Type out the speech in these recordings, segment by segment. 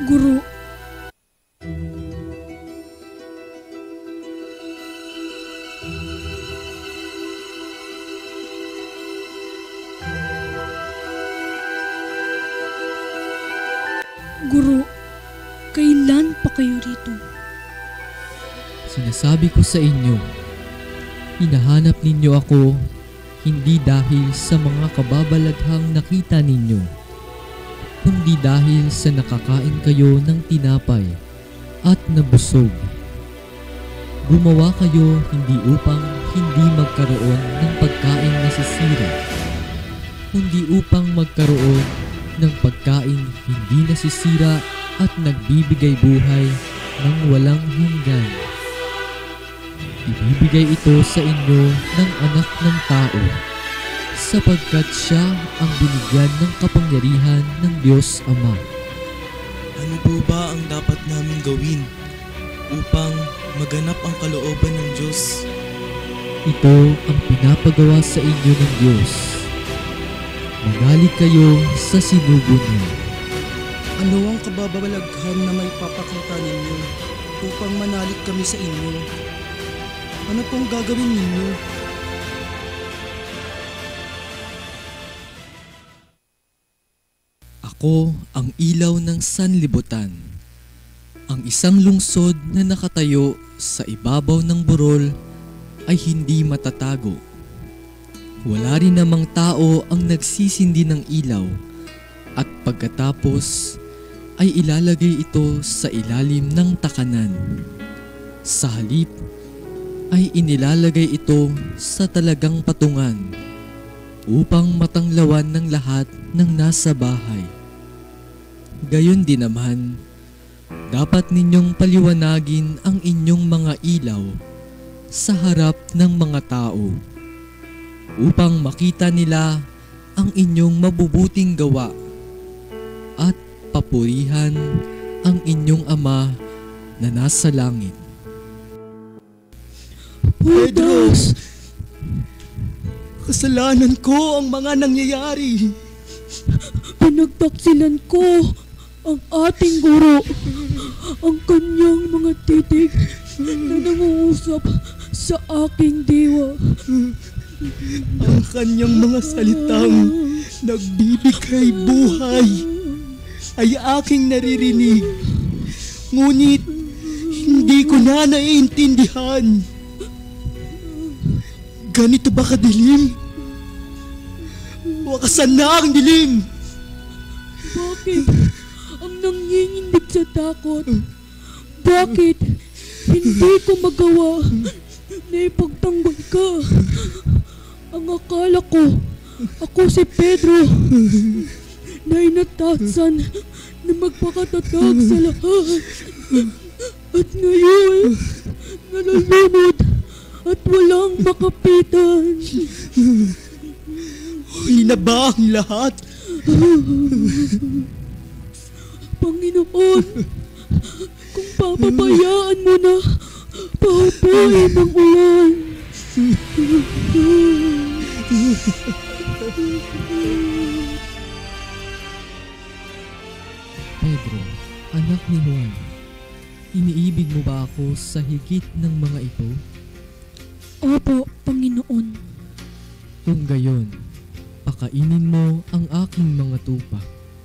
Guro. Guro, kailan pa kayo rito? Sinasabi ko sa inyo, hinahanap ninyo ako hindi dahil sa mga kababalaghang nakita ninyo, kundi dahil sa nakakain kayo ng tinapay at nabusog. Gumawa kayo hindi upang hindi magkaroon ng pagkain na nasisira, kundi upang magkaroon ng pagkain hindi nasisira at nagbibigay buhay ng walang hanggan. Ibibigay ito sa inyo ng Anak ng Tao, sapagkat siya ang binigyan ng kapangyarihan ng Diyos Ama. Ano po ba ang dapat namin gawin upang maganap ang kalooban ng Diyos? Ito ang pinapagawa sa inyo ng Diyos. Manalig kayo sa sinugo niya. Ano ang kababalaghan na may papakita ninyo upang manalig kami sa inyo? Ano pong gagawin ninyo? Ako ang ilaw ng sanlibutan. Ang isang lungsod na nakatayo sa ibabaw ng burol ay hindi matatago. Wala rin namang tao ang nagsisindi ng ilaw at pagkatapos ay ilalagay ito sa ilalim ng takanan. Sa halip ay inilalagay ito sa talagang patungan upang matanglawan ng lahat ng nasa bahay. Gayon din naman, dapat ninyong paliwanagin ang inyong mga ilaw sa harap ng mga tao upang makita nila ang inyong mabubuting gawa at papurihan ang inyong Ama na nasa langit. Pedros! Kasalanan ko ang mga nangyayari. Pinagtaksilan ko ang ating guro, ang kanyang mga titig na nangungusap sa aking diwa. Ang kanyang mga salitang nagbibigay buhay ay aking naririnig, ngunit hindi ko na naiintindihan. Ganito ba kadilim? Wakasan na ang dilim! Bakit ang nanginginig sa takot? Bakit hindi ko magawa na ipagtanggol ka? Ang akala ko, ako si Pedro, na inatasan na magpakatatag sa lahat. At ngayon, nalulunod at walang makapitan. Huli na ba ang lahat? Panginoon, kung papabayaan mo na, paupuin ang ulan. Pedro, anak ni Juan, iniibig mo ba ako sa higit ng mga ito? Opo, Panginoon. Kung gayon, pakainin mo ang aking mga tupa.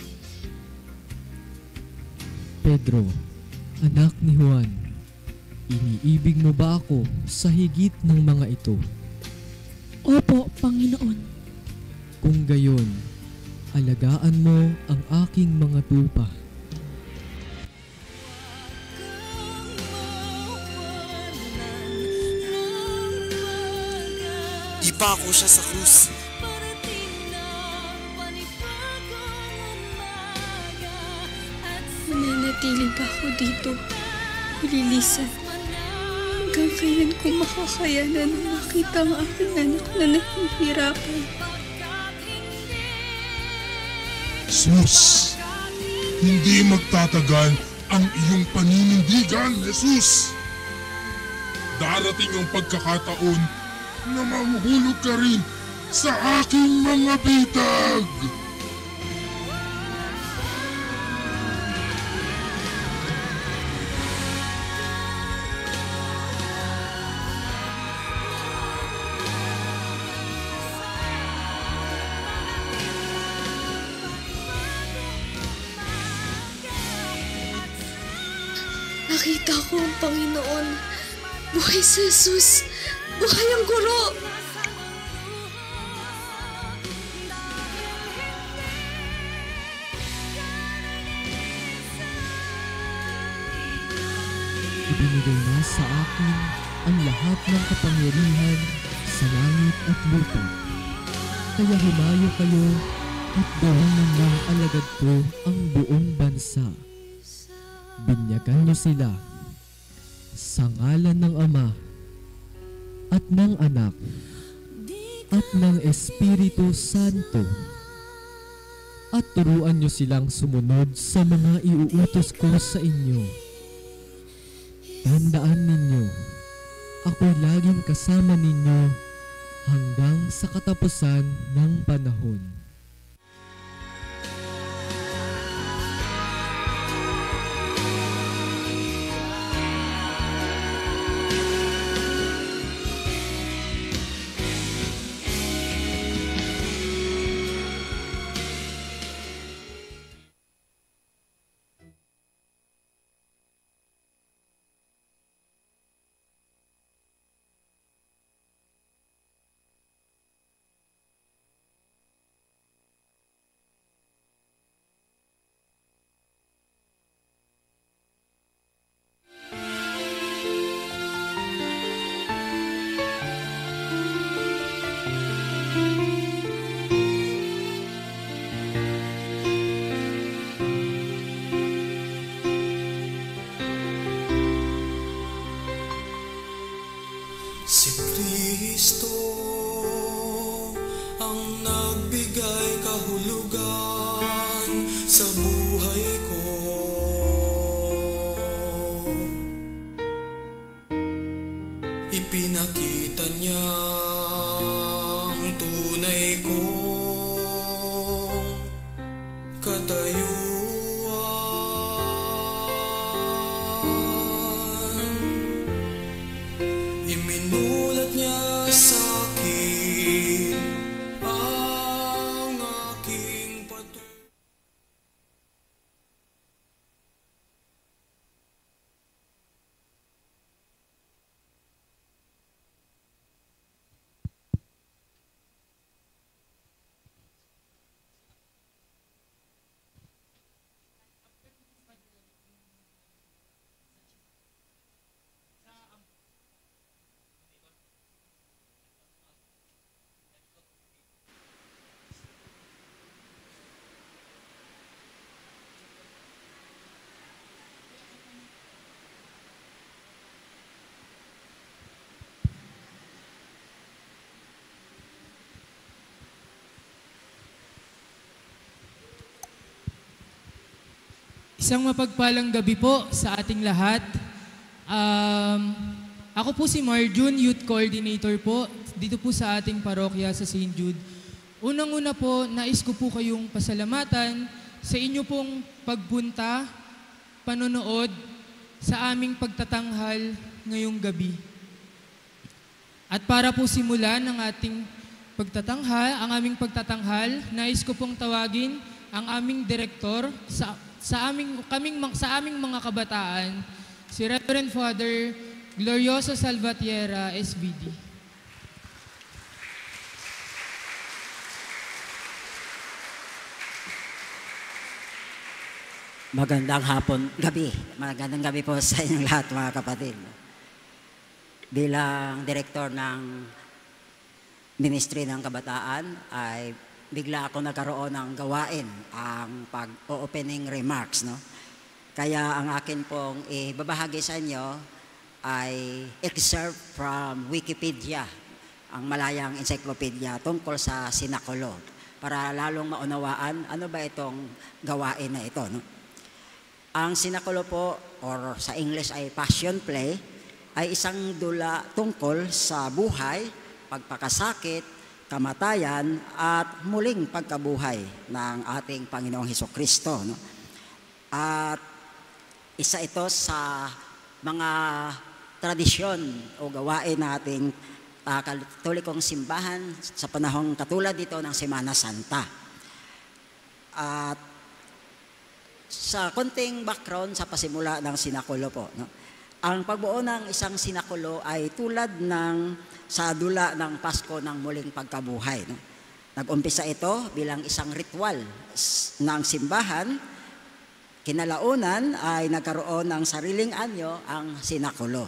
Pedro, anak ni Juan, iniibig mo ba ako sa higit ng mga ito? Opo, Panginoon. Kung gayon, alagaan mo ang aking mga tupa. Ipako siya sa krus. Mananatili ba ako dito, Lilisan? Hanggang kailan ko makakayanan na makita ang aking anak na nahihirapan? Jesus, hindi magtatagal ang iyong paninindigan, Jesus. Darating ang pagkakataon na mahuhulog ka rin sa aking mga bitag. nakita ko ang Panginoon. Buhay si Jesus! Buhay ang guro! Ibinigay na sa akin ang lahat ng kapangyarihan sa langit at lupa. Kaya humayo kayo at gawin ninyong alagad ko ang buong bansa. Binyagan niyo sila sa ngalan ng Ama at ng Anak at ng Espiritu Santo. At turuan niyo silang sumunod sa mga iuutos ko sa inyo. Tandaan ninyo, ako'y laging kasama ninyo hanggang sa katapusan ng panahon. Si Kristo ang nagbigay kahulugan sa buhay ko. Ipinakita niya ang tunay kong katayuan. Iminulat niya sa akin ang aking patuloy. Isang mapagpalang gabi po sa ating lahat. Ako po si Jude, Youth Coordinator po, dito po sa ating parokya sa St. Jude. Unang-una po, nais ko po kayong pasalamatan sa inyo pong pagpunta, panonood sa aming pagtatanghal ngayong gabi. At para po simulan ang ating pagtatanghal, ang aming pagtatanghal, nais ko pong tawagin ang aming direktor sa aming mga kabataan, si Reverend Father Glorioso Salvatierra, SVD. Magandang gabi po sa inyong lahat, mga kapatid. Bilang direktor ng Ministry ng Kabataan ay bigla ako nagkaroon ng gawain ang pag-opening remarks, no? Kaya ang akin pong ibabahagi sa inyo ay excerpt from Wikipedia, ang malayang encyclopedia tungkol sa sinakulo, para lalong maunawaan ano ba itong gawain na ito, no? Ang sinakulo po, or sa English ay passion play, ay isang dula tungkol sa buhay, pagpakasakit, kamatayan at muling pagkabuhay ng ating Panginoong Hesukristo, no? At isa ito sa mga tradisyon o gawain nating katolikong simbahan sa panahong katulad dito ng Semana Santa. At Sa konting background sa pasimula ng sinakulo po, no? Ang pagbuo ng isang sinakulo ay tulad ng sa dula ng Pasko ng muling pagkabuhay, no? Nag-umpisa ito bilang isang ritual ng simbahan. Kinalaunan ay nagkaroon ng sariling anyo ang sinakulo.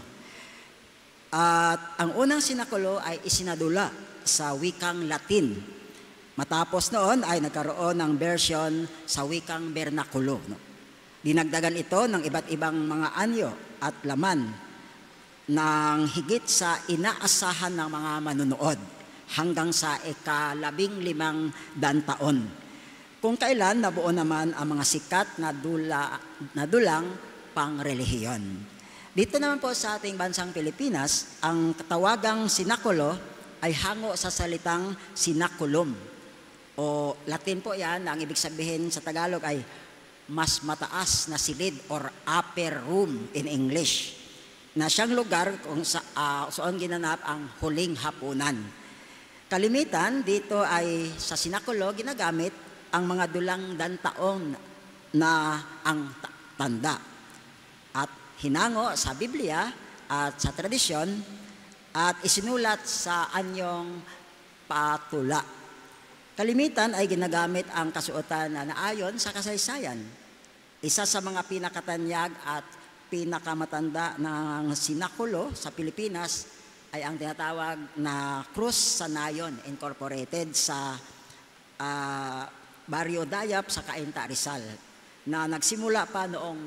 At ang unang sinakulo ay isinadula sa wikang Latin. Matapos noon ay nagkaroon ng version sa wikang bernakulo, no? Dinagdagan ito ng iba't ibang mga anyo at laman ng higit sa inaasahan ng mga manunood hanggang sa ika-15 taon. Kung kailan nabuo naman ang mga sikat na dulang pangrelihiyon. Dito naman po sa ating bansang Pilipinas, ang katawagang sinakulo ay hango sa salitang sinaculum. O Latin po yan, ang ibig sabihin sa Tagalog ay mas mataas na silid or upper room in English, na siyang lugar kung saan ginanap ang huling hapunan. Kalimitan dito ay sa sinakulo ginagamit ang mga dulang dantaon na ang tanda at hinango sa Biblia at sa tradisyon at isinulat sa anyong patula. Kalimitan ay ginagamit ang kasuotan na naayon sa kasaysayan. Isa sa mga pinakatanyag at pinakamatanda ng sinakulo sa Pilipinas ay ang tinatawag na Krus sa Nayon Incorporated sa Barrio Dayap sa Cainta, Rizal, na nagsimula pa noong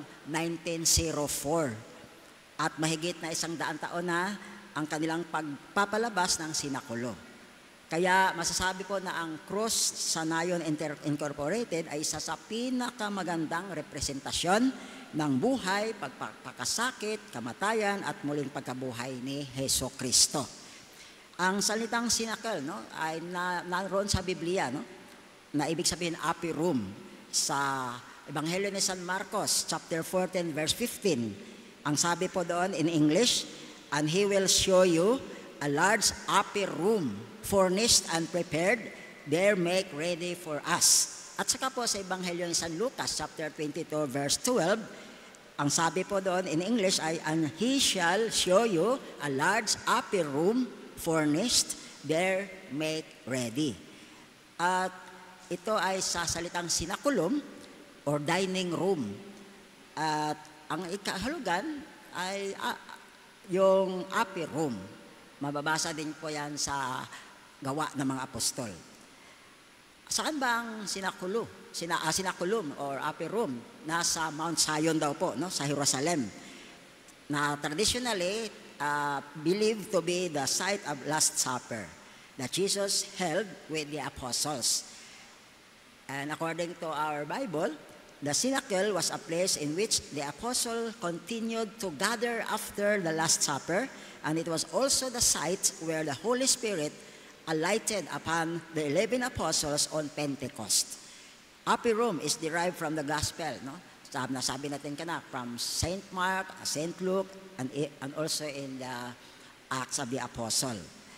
1904 at mahigit na 100 taon na ang kanilang pagpapalabas ng sinakulo. Kaya masasabi ko na ang Krus sa Nayon Incorporated ay isa sa pinakamagandang representasyon ng buhay, pagpapakasakit, kamatayan at muling pagkabuhay ni Heso Kristo. Ang salitang sinakal, no, ay naroon sa Biblia, no, na ibig sabihin upper room. Sa Ebanghelyo ni San Marcos, chapter 14, verse 15, ang sabi po doon in English, "And He will show you a large upper room, furnished and prepared, there make ready for us." At saka po sa Ebanghelyo ni San Lucas, chapter 22, verse 12, ang sabi po doon in English ay, "And He shall show you a large upper room, furnished, there make ready." At ito ay sa salitang sinakulum or dining room. At ang ikahulugan ay yung upper room. Mababasa din po yan sa Gawa ng mga Apostol. Saan ba ang sinakulum or upper room? Nasa Mount Zion daw po, no? Sa Jerusalem, na traditionally believed to be the site of Last Supper that Jesus held with the apostles. And according to our Bible, the cenacle was a place in which the apostle continued to gather after the Last Supper, and it was also the site where the Holy Spirit alighted upon the 11 apostles on Pentecost. Upper room is derived from the gospel, no? Nasabi natin kana from Saint Mark, Saint Luke, and also in the Acts of the Apostle.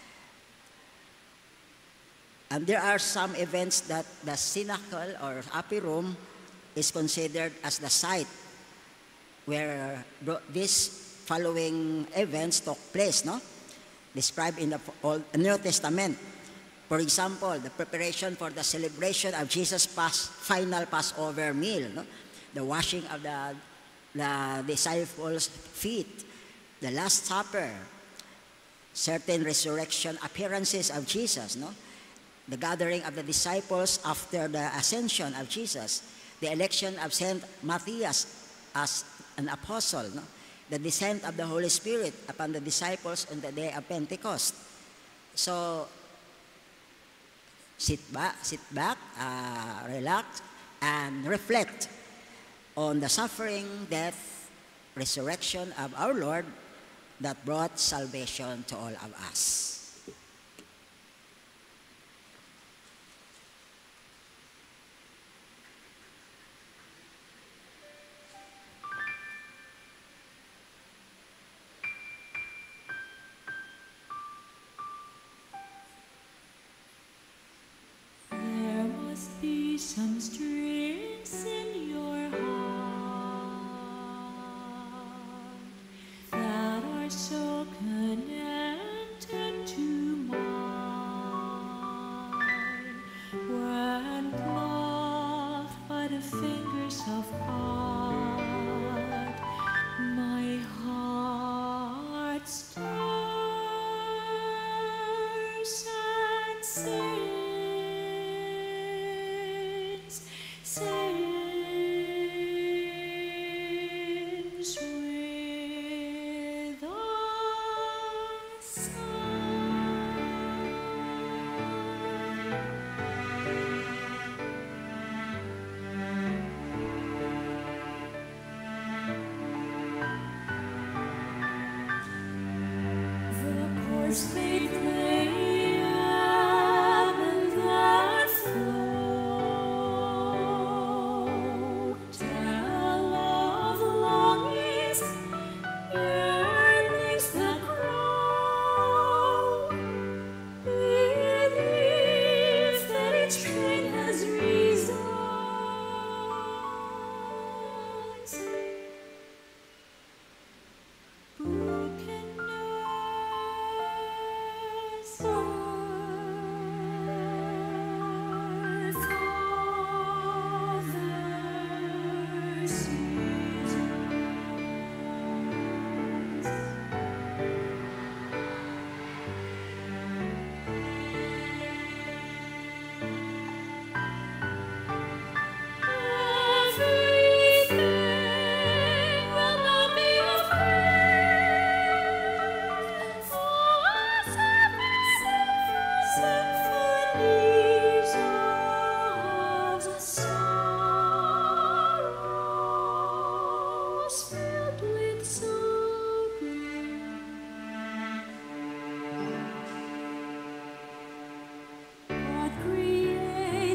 And there are some events that the cenacle or upper room is considered as the site where these following events took place, no? Described in the New Testament. For example, the preparation for the celebration of Jesus' final Passover meal, no? The washing of the disciples' feet, the Last Supper, certain resurrection appearances of Jesus, no? The gathering of the disciples after the ascension of Jesus, the election of Saint Matthias as an apostle, no? The descent of the Holy Spirit upon the disciples on the day of Pentecost. So, sit back, relax, and reflect on the suffering, death, resurrection of our Lord that brought salvation to all of us. There must be some strings in your heart.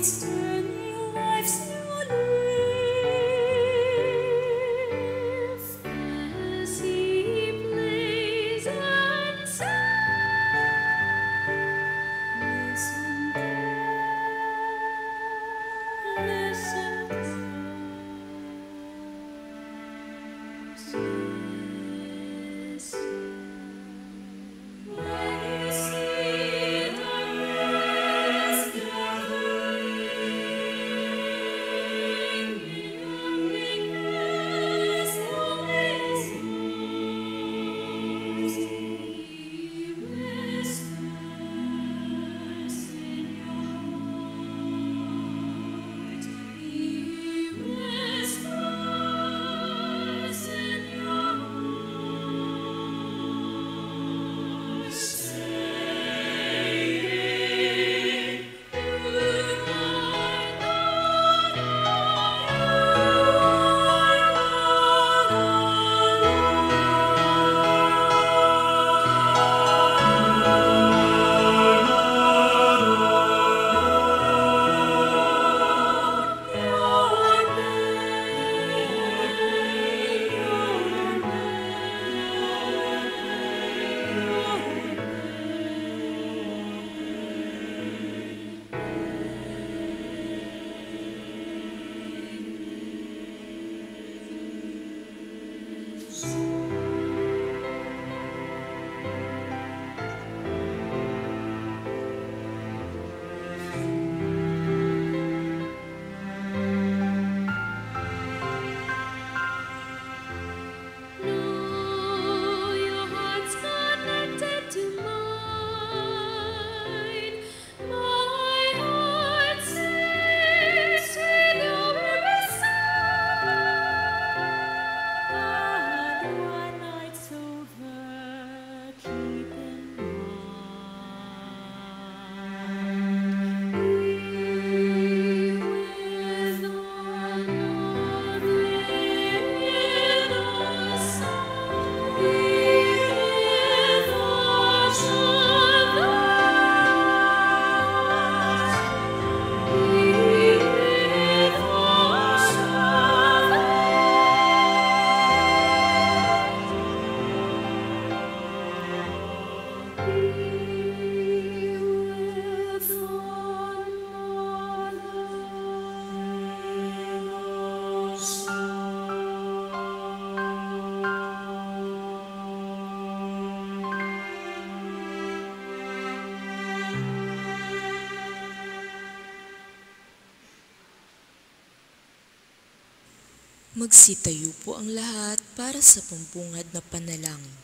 Magsitayo po ang lahat para sa pampungad na panalangin.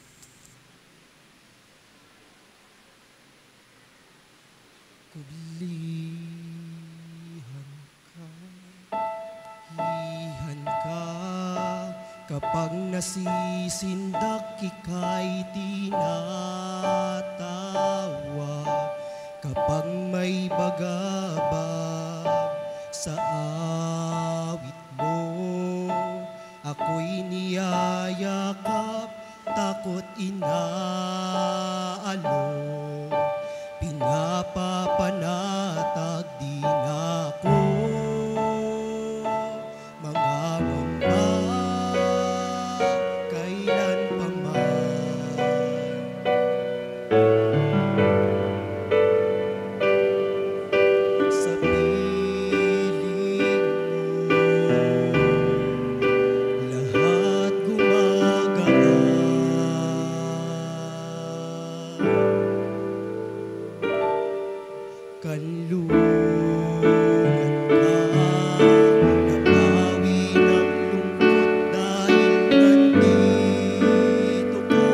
Kublihan ka kapag nasisindak ika'y tinatawa, kapag may bagabag sa awit mo, ako'y niyayakap, takot inaalok, pinapapanatag din ako. Mangangamba kailan pa man, sa piling mo lahat gumagaan. Kanlungan ka, nabawi ng lungkot dahil nandito ka.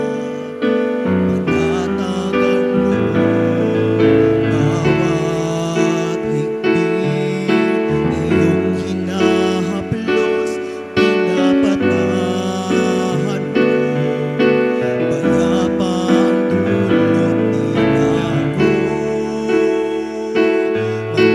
Panatag ang loob, bawat higpit iyong hinahaplos, pinapatahan mo. Bala pa ang dulot din ako,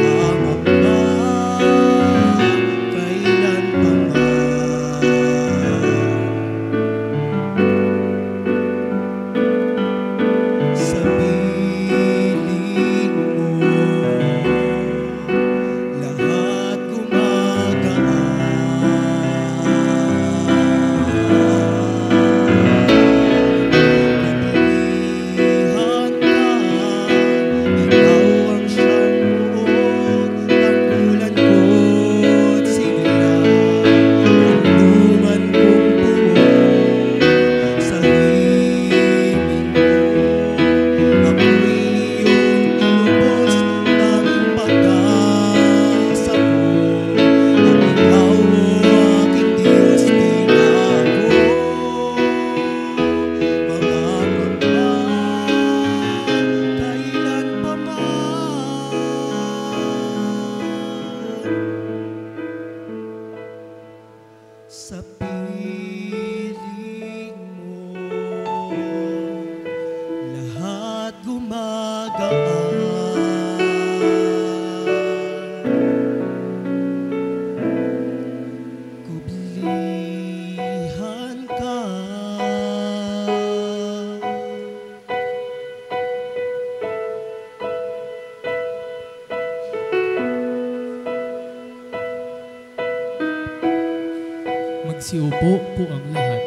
Magsiupo po ang lahat.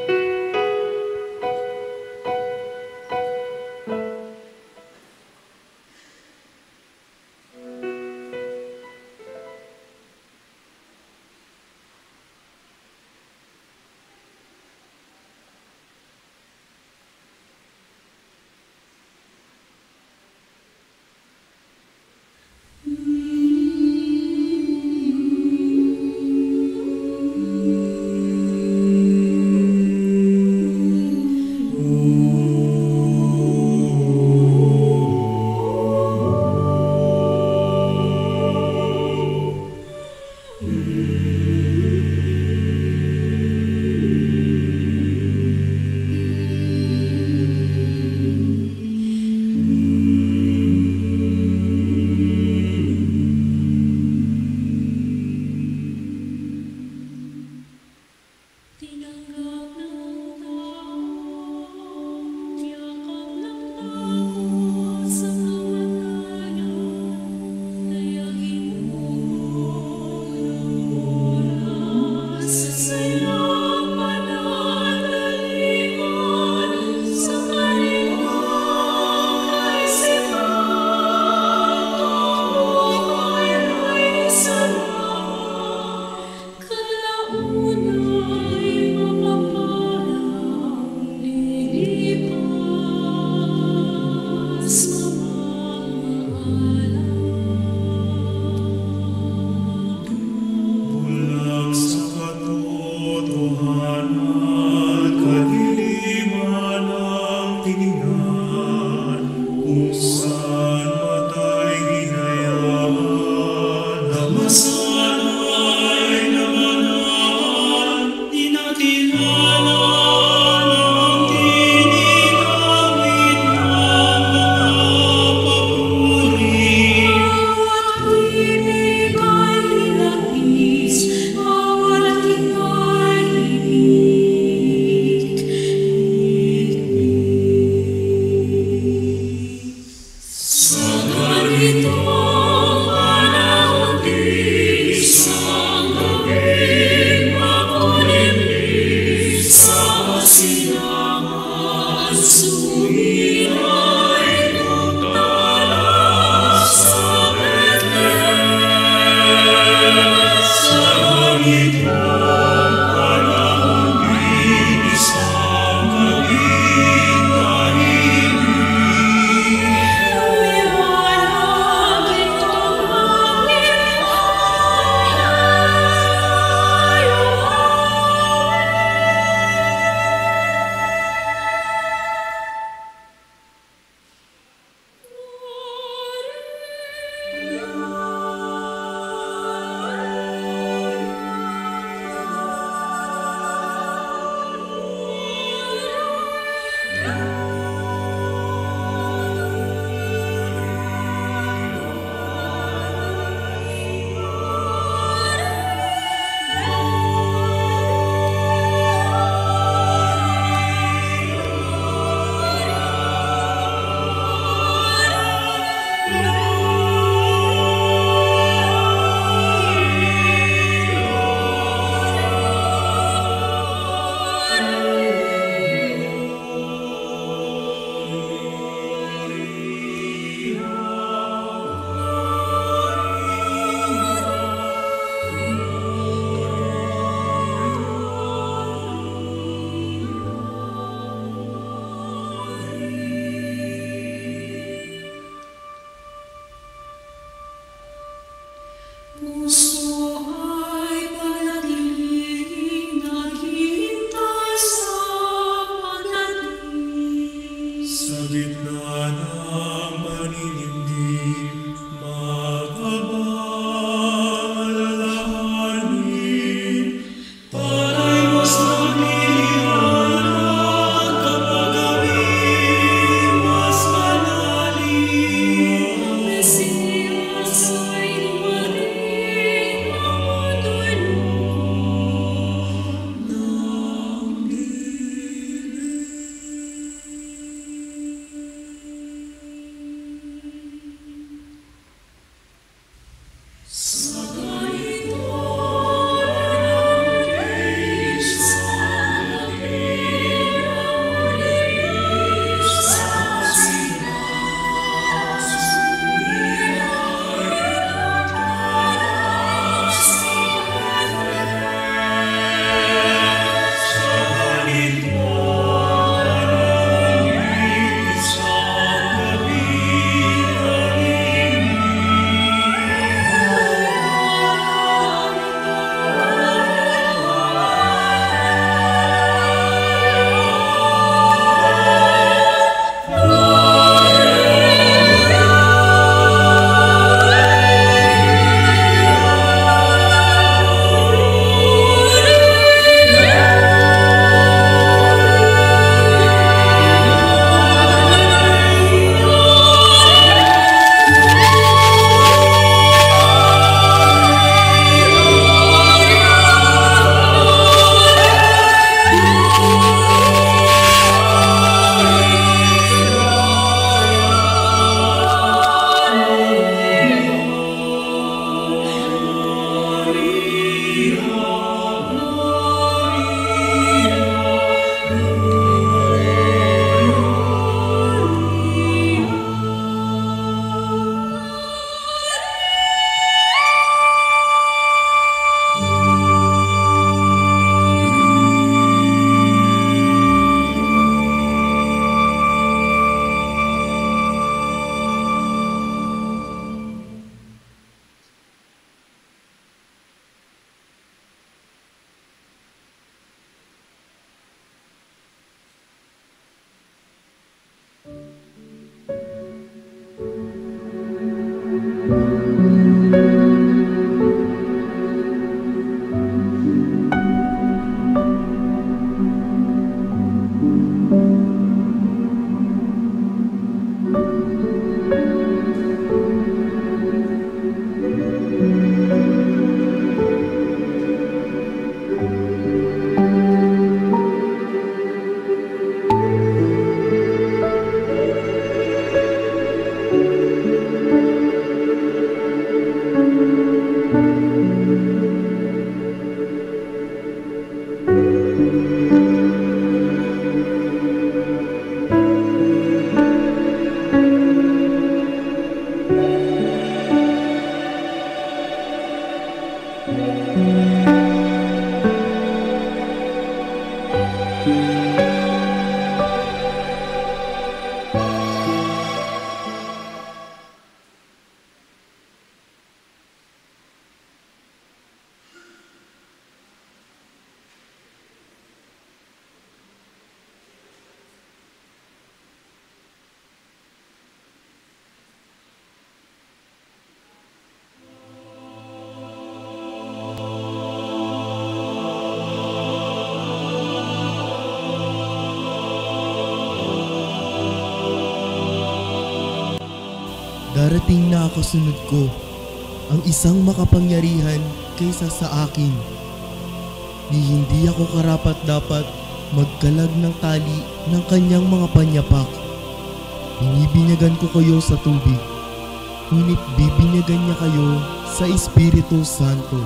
Darating na kasunod ko, ang isang makapangyarihan kaysa sa akin. Hindi ako karapat-dapat magkalag ng tali ng kanyang mga panyapak. Binibinyagan ko kayo sa tubig, ngunit bibinyagan niya kayo sa Espiritu Santo.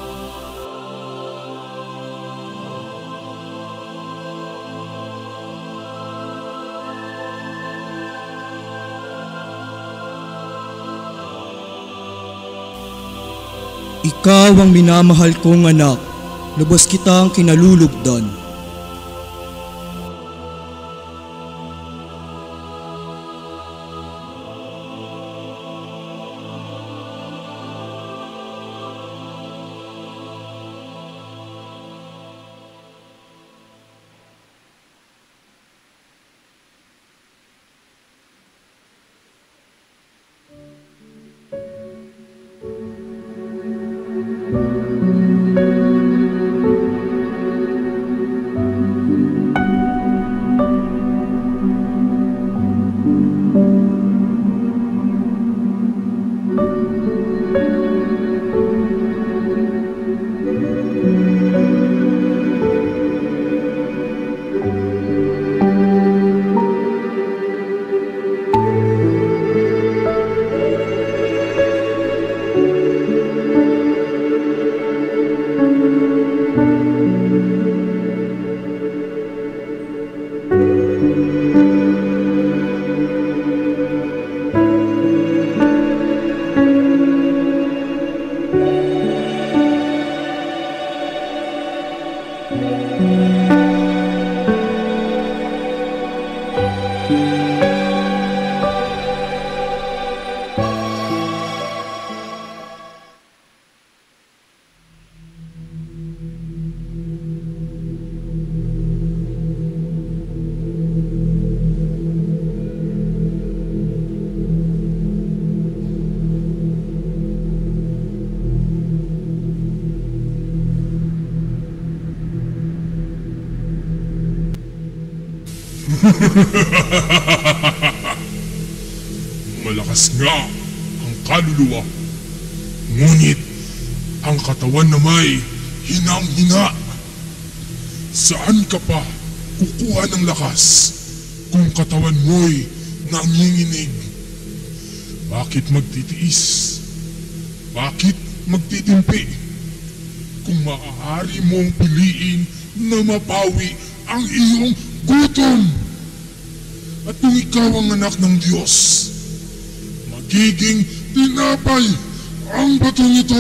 Ikaw ang minamahal kong anak, lubos kitang kinalulugdan. Malakas nga ang kaluluwa, ngunit ang katawan na may hinang-hina. Saan ka pa kukuha ng lakas kung katawan mo'y nanginginig? Bakit magtitiis? Bakit magtitimpi? Kung maaari mong piliin na mapawi ang iyong gutom, at kung ikaw ang anak ng Diyos, magiging tinapay ang batong ito.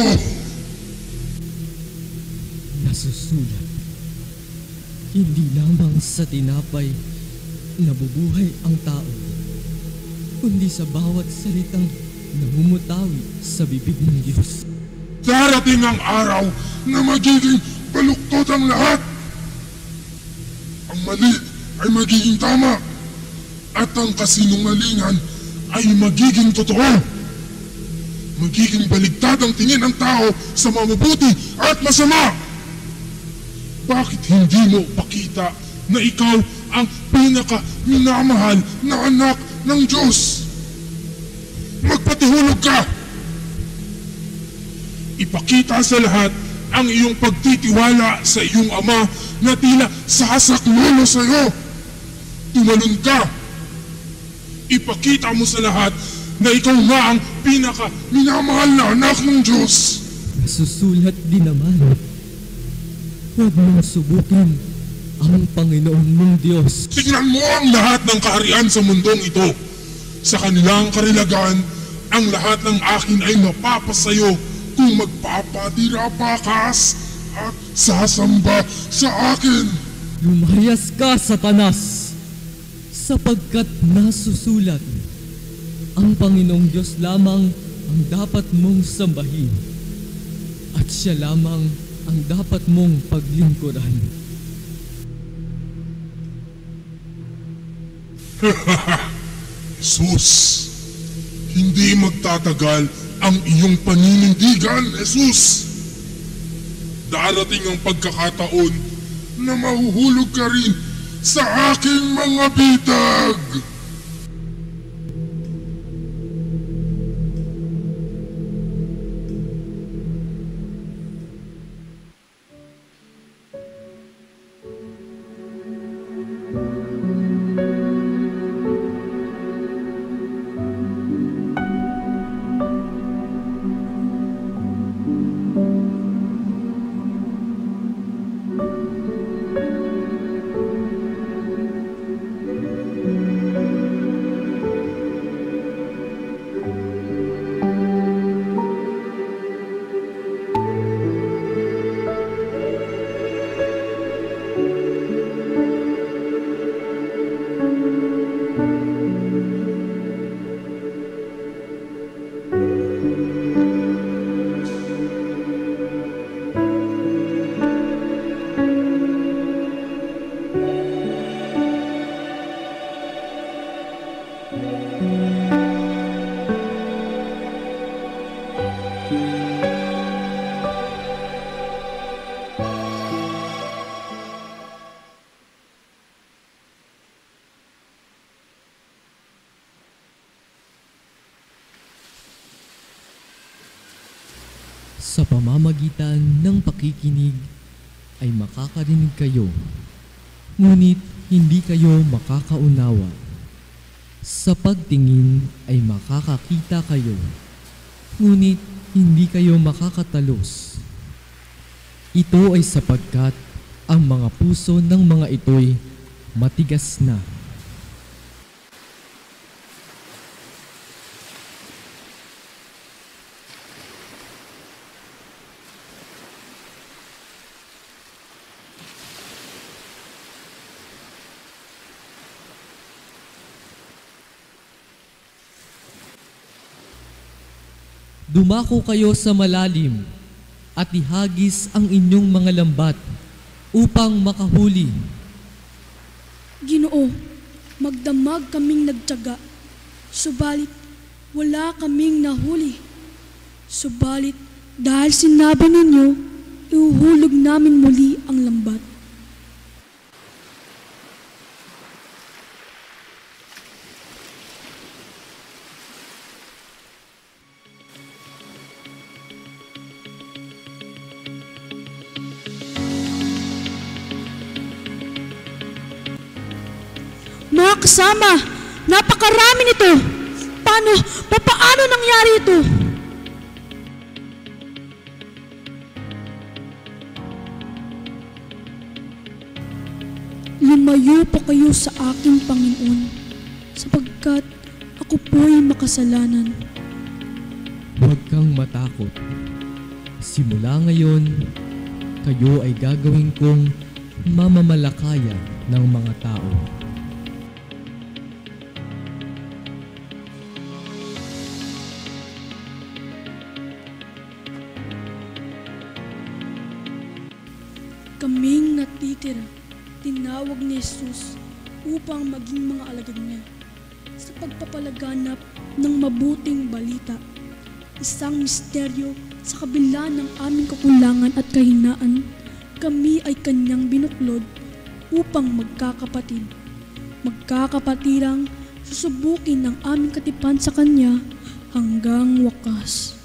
Nasusulat, hindi lamang sa tinapay nabubuhay ang tao, kundi sa bawat salitang namumutawi sa bibig ng Diyos. Darating ang araw na magiging baluktot ang lahat. Ang mali ay magiging tama, at ang kasinungalingan ay magiging totoo. magiging baligtad ang tingin ng tao sa mabubuti at masama. Bakit hindi mo pakita na ikaw ang pinaka-minamahal na anak ng Diyos? Magpatihulog ka! Ipakita sa lahat ang iyong pagtitiwala sa iyong ama na tila sasaklolo sa iyo. Tumalon ka! Ipakita mo sa lahat na ikaw nga ang pinaka-minamahal na anak ng Diyos. Nasusulat din naman, huwag mong subukin ang Panginoon mong Diyos. Tignan mo ang lahat ng kaharian sa mundong ito. Sa kanilang karilagan, ang lahat ng akin ay mapapasayo kung magpapadirapakas at sasamba sa akin. Lumayas ka, Satanas, sapagkat nasusulat, ang Panginoong Diyos lamang ang dapat mong sambahin at siya lamang ang dapat mong paglingkuran. Jesus, hindi magtatagal ang iyong paninindigan, Jesus. Darating ang pagkakataon na mahuhulog ka rin sa aking mga bitag. Sa pamamagitan ng pakikinig ay makakarinig kayo, ngunit hindi kayo makakaunawa. Sa pagtingin ay makakakita kayo, ngunit hindi kayo makakatalos. Ito ay sapagkat ang mga puso ng mga ito'y matigas na. Dumako kayo sa malalim at ihagis ang inyong mga lambat upang makahuli. Ginoo, magdamag kaming nagtiyaga, subalit wala kaming nahuli. Subalit dahil sinabi ninyo, ihuhulog namin muli ang lambat. Mga kasama, napakarami nito. Paano nangyari ito? Lumayo po kayo sa aking Panginoon, sapagkat ako po'y makasalanan. Huwag kang matakot. Simula ngayon, kayo ay gagawin kong mamamalakaya ng mga tao. Kaming natitira, tinawag ni Jesus upang maging mga alagad niya sa pagpapalaganap ng mabuting balita. isang misteryo sa kabila ng aming kakulangan at kahinaan. Kami ay kanyang binuklod upang magkakapatirang susubukin ang aming katipan sa kanya hanggang wakas.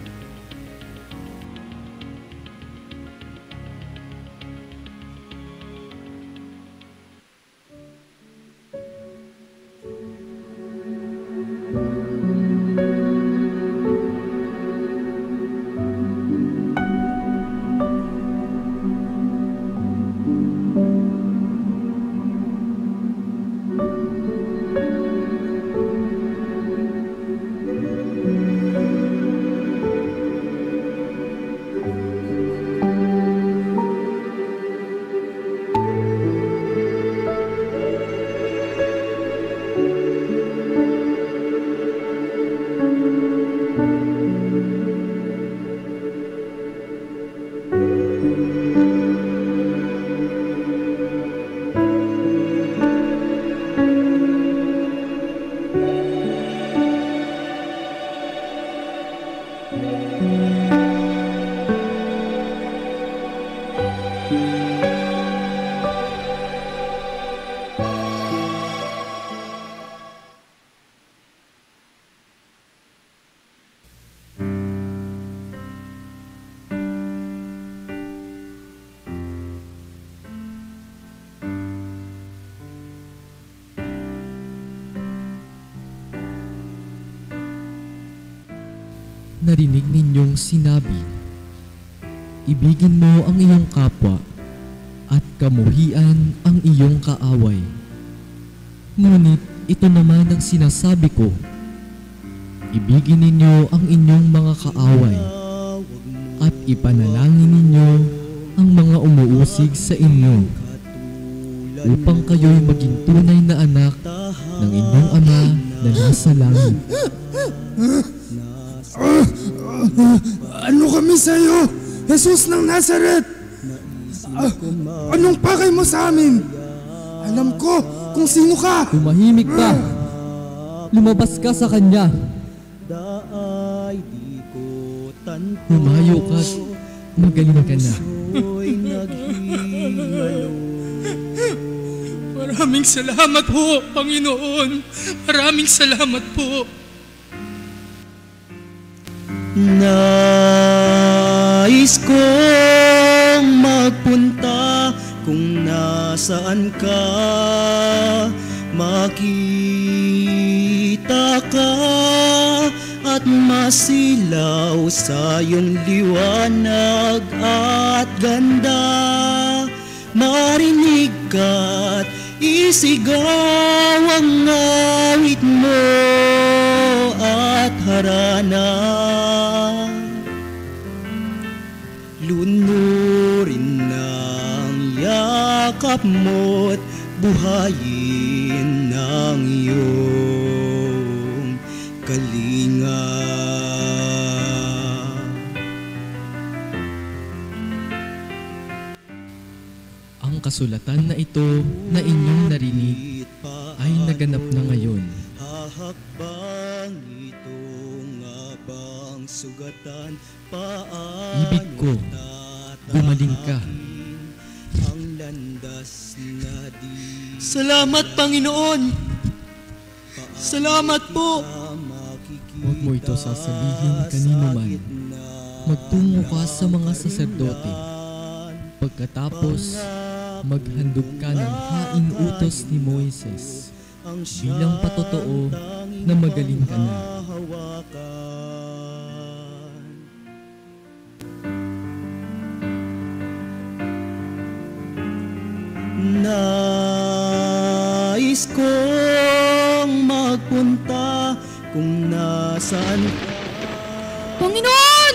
Narinig ninyong sinabi, ibigin mo ang iyong kapwa at kamuhian ang iyong kaaway. Ngunit ito naman ang sinasabi ko, ibigin ninyo ang inyong mga kaaway at ipanalangin ninyo ang mga umuusig sa inyo upang kayo'y maging tunay na anak ng inyong Ama na nasa langit. Ano kami sa iyo, Jesus ng Nazaret? Anong pakay mo sa amin? Alam ko kung sino ka. Tumahimik ka. Lumabas ka sa kanya. Humayo ka. Magaling ka na. Maraming salamat po, Panginoon. Maraming salamat po. Nais kong magpunta kung nasaan ka, makita ka at masilaw sa iyong liwanag at ganda, marinig ka't isigaw ang awit mo at harana. Lunurin ng yakap mo't buhayin ng iyong kalinga. Ang kasulatan na ito na inyong narinig ay naganap na ngayon. Hahakbang itong abang sugatan, Ibig ko, gumaling ka. ang landas na di. Salamat, Panginoon! Salamat po! Huwag mo ito sasabihin kanino man. Magtungo ka sa mga saserdote. Pagkatapos, maghandog ka ng haing utos ni Moises bilang patotoo na magaling ka na. Nais kong magpunta kung nasaan ka. Panginoon!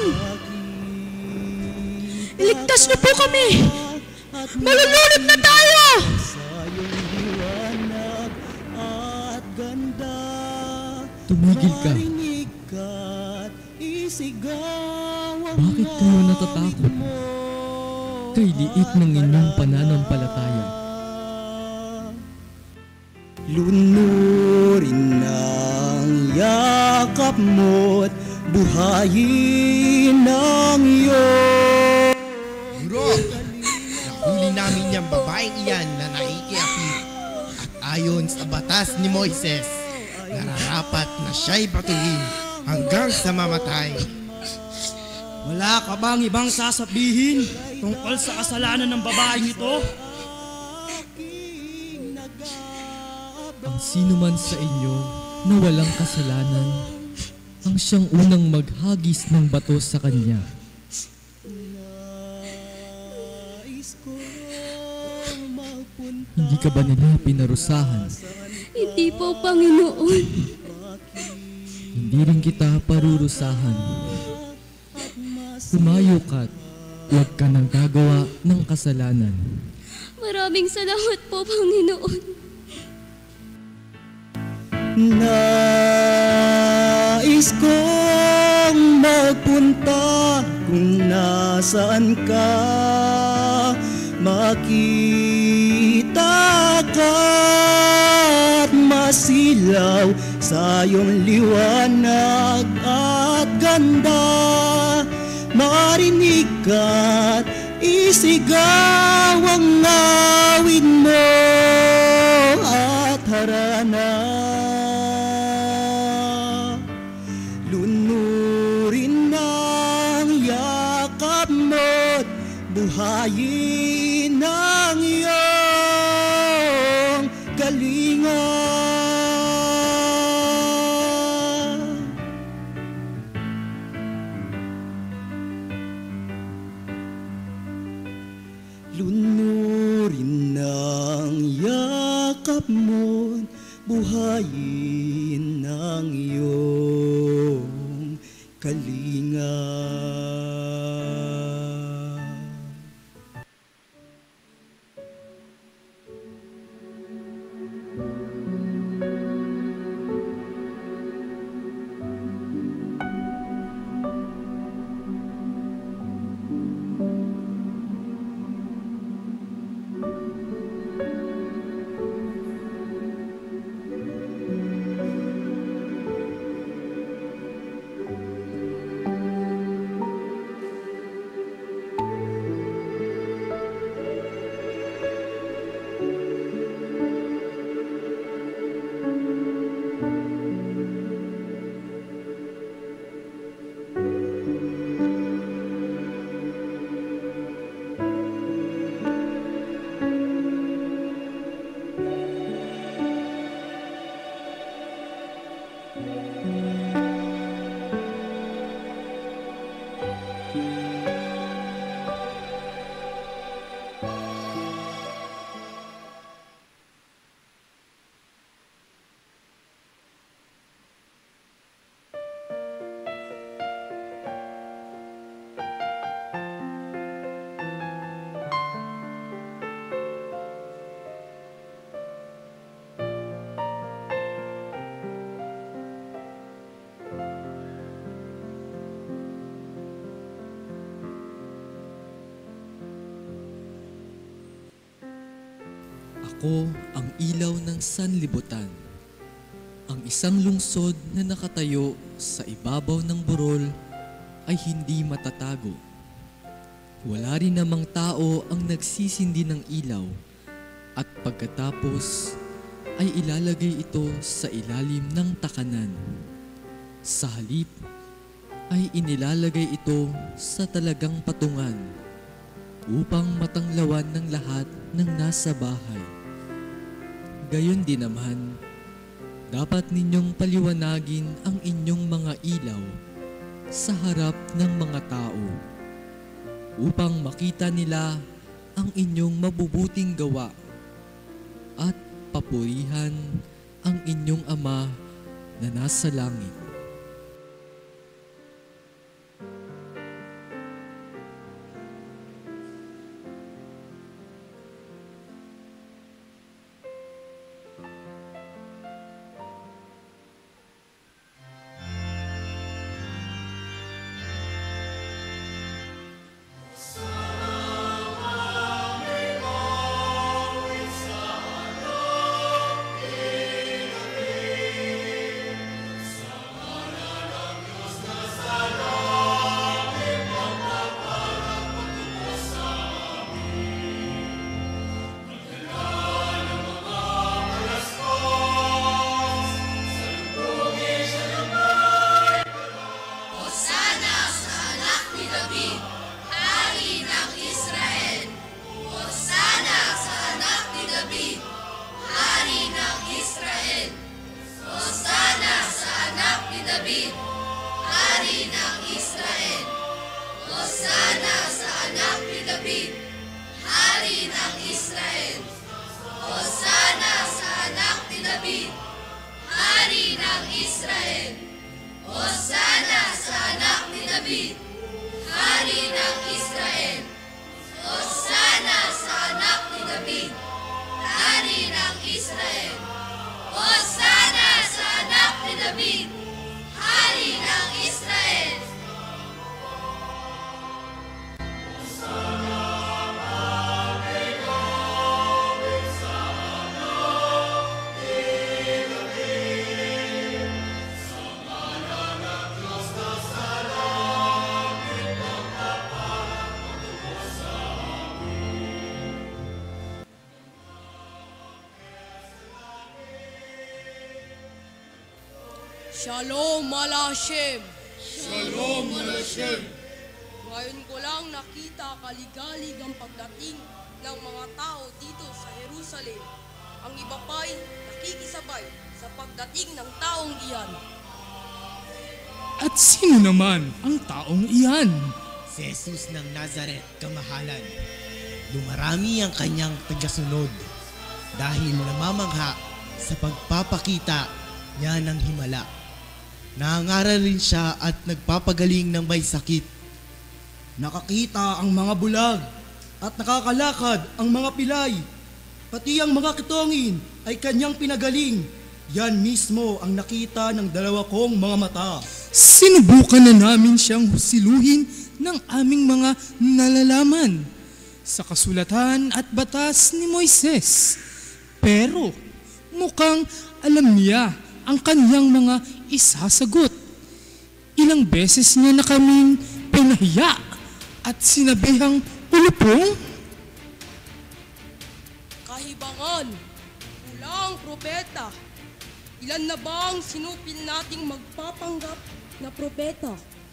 Iligtas niyo po kami! Malulunod na tayo! Tumigil ka. Bakit kayo natatakot? Kay liit ng inyong pananampalataya. Lunurin ng yakap mo't buhayin ng iyong Bro, nahuli namin niyang babaeng iyan na naikiapid. At ayon sa batas ni Moises, nararapat na siya'y batuhin hanggang sa mamatay. Wala ka bang ibang sasabihin tungkol sa kasalanan ng babaeng ito? Ang sino man sa inyo na walang kasalanan, ang siyang unang maghagis ng bato sa kanya. Hindi ka ba nila pinarusahan? Hindi po, Panginoon. Hindi rin kita parurusahan. Tumayo ka't huwag ka nang gagawa ng kasalanan. Maraming salamat po, Panginoon. Nais kong magpunta kung nasaan ka, makita ka at masilaw sa iyong liwanag at ganda, marinig ka't isigaw ang awit mo at harana. Buhayin ang iyong kalinga. Lunurin ang yakap mo, buhayin ang iyong kalinga. Ako ang ilaw ng sanlibutan, ang isang lungsod na nakatayo sa ibabaw ng burol ay hindi matatago. Wala rin namang tao ang nagsisindi ng ilaw at pagkatapos ay ilalagay ito sa ilalim ng takanan. Sa halip ay inilalagay ito sa talagang patungan upang matanglawan ng lahat ng nasa bahay. Gayon din naman, dapat ninyong paliwanagin ang inyong mga ilaw sa harap ng mga tao upang makita nila ang inyong mabubuting gawa at papurihan ang inyong Ama na nasa langit. Hari ng Israel. Hosana sa anak ni David. Hari ng Israel. Hosana sa anak ni David. Hari ng Israel. Hosana sa anak ni David. Hari ng Israel. Hosana sa anak ni David. Hari ng Israel. Shalom Alashem! Shalom Alashem! Ngayon ko lang nakita kaligalig ang pagdating ng mga tao dito sa Jerusalem. Ang iba pa'y nakikisabay sa pagdating ng taong iyan. At sino naman ang taong iyan? Si Jesus ng Nazaret, kamahalan. Dumarami ang kanyang tagasunod dahil namamangha sa pagpapakita niya ng himala. Nangangaral rin siya at nagpapagaling ng may sakit. Nakakita ang mga bulag at nakakalakad ang mga pilay. Pati ang mga kitongin ay kanyang pinagaling. Yan mismo ang nakita ng dalawa kong mga mata. Sinubukan na namin siyang husiluhin ng aming mga nalalaman sa kasulatan at batas ni Moises. Pero mukhang alam niya ang kanyang mga isasagot. Ilang beses niya na kaming pinahiya at sinabihang ulupong. Kahibangan, pulang propeta. Ilan na bang sinupil nating magpapanggap na propeta?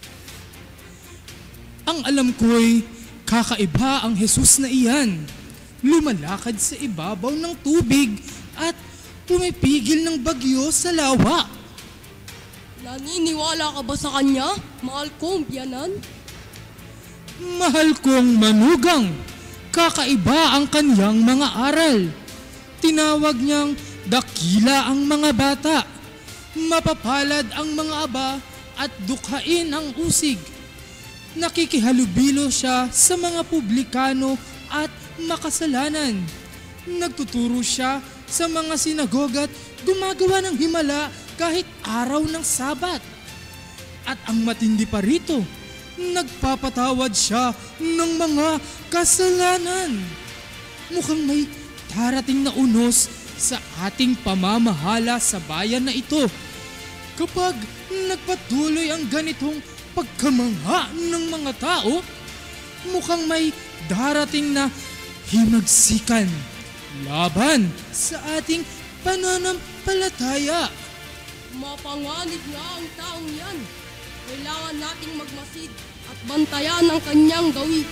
Ang alam ko'y kakaiba ang Jesus na iyan. Lumalakad sa ibabaw ng tubig at pumipigil ng bagyo sa lawa. Naniniwala ka ba sa kanya, mahal kong biyanan? Mahal kong manugang, kakaiba ang kanyang mga aral. Tinawag niyang dakila ang mga bata, mapapalad ang mga aba at dukhain ang usig. Nakikihalubilo siya sa mga publikano at makasalanan. Nagtuturo siya sa mga sinagoga at gumagawa ng himala kahit araw ng Sabat. At ang matindi pa rito, nagpapatawad siya ng mga kasalanan. Mukhang may darating na unos sa ating pamamahala sa bayan na ito. Kapag nagpatuloy ang ganitong pagkamangha ng mga tao, mukhang may darating na himagsikan laban sa ating pananampalataya. Mapanganib nga ang taong yan. Kailangan nating magmasid at bantayan ang kanyang gawin.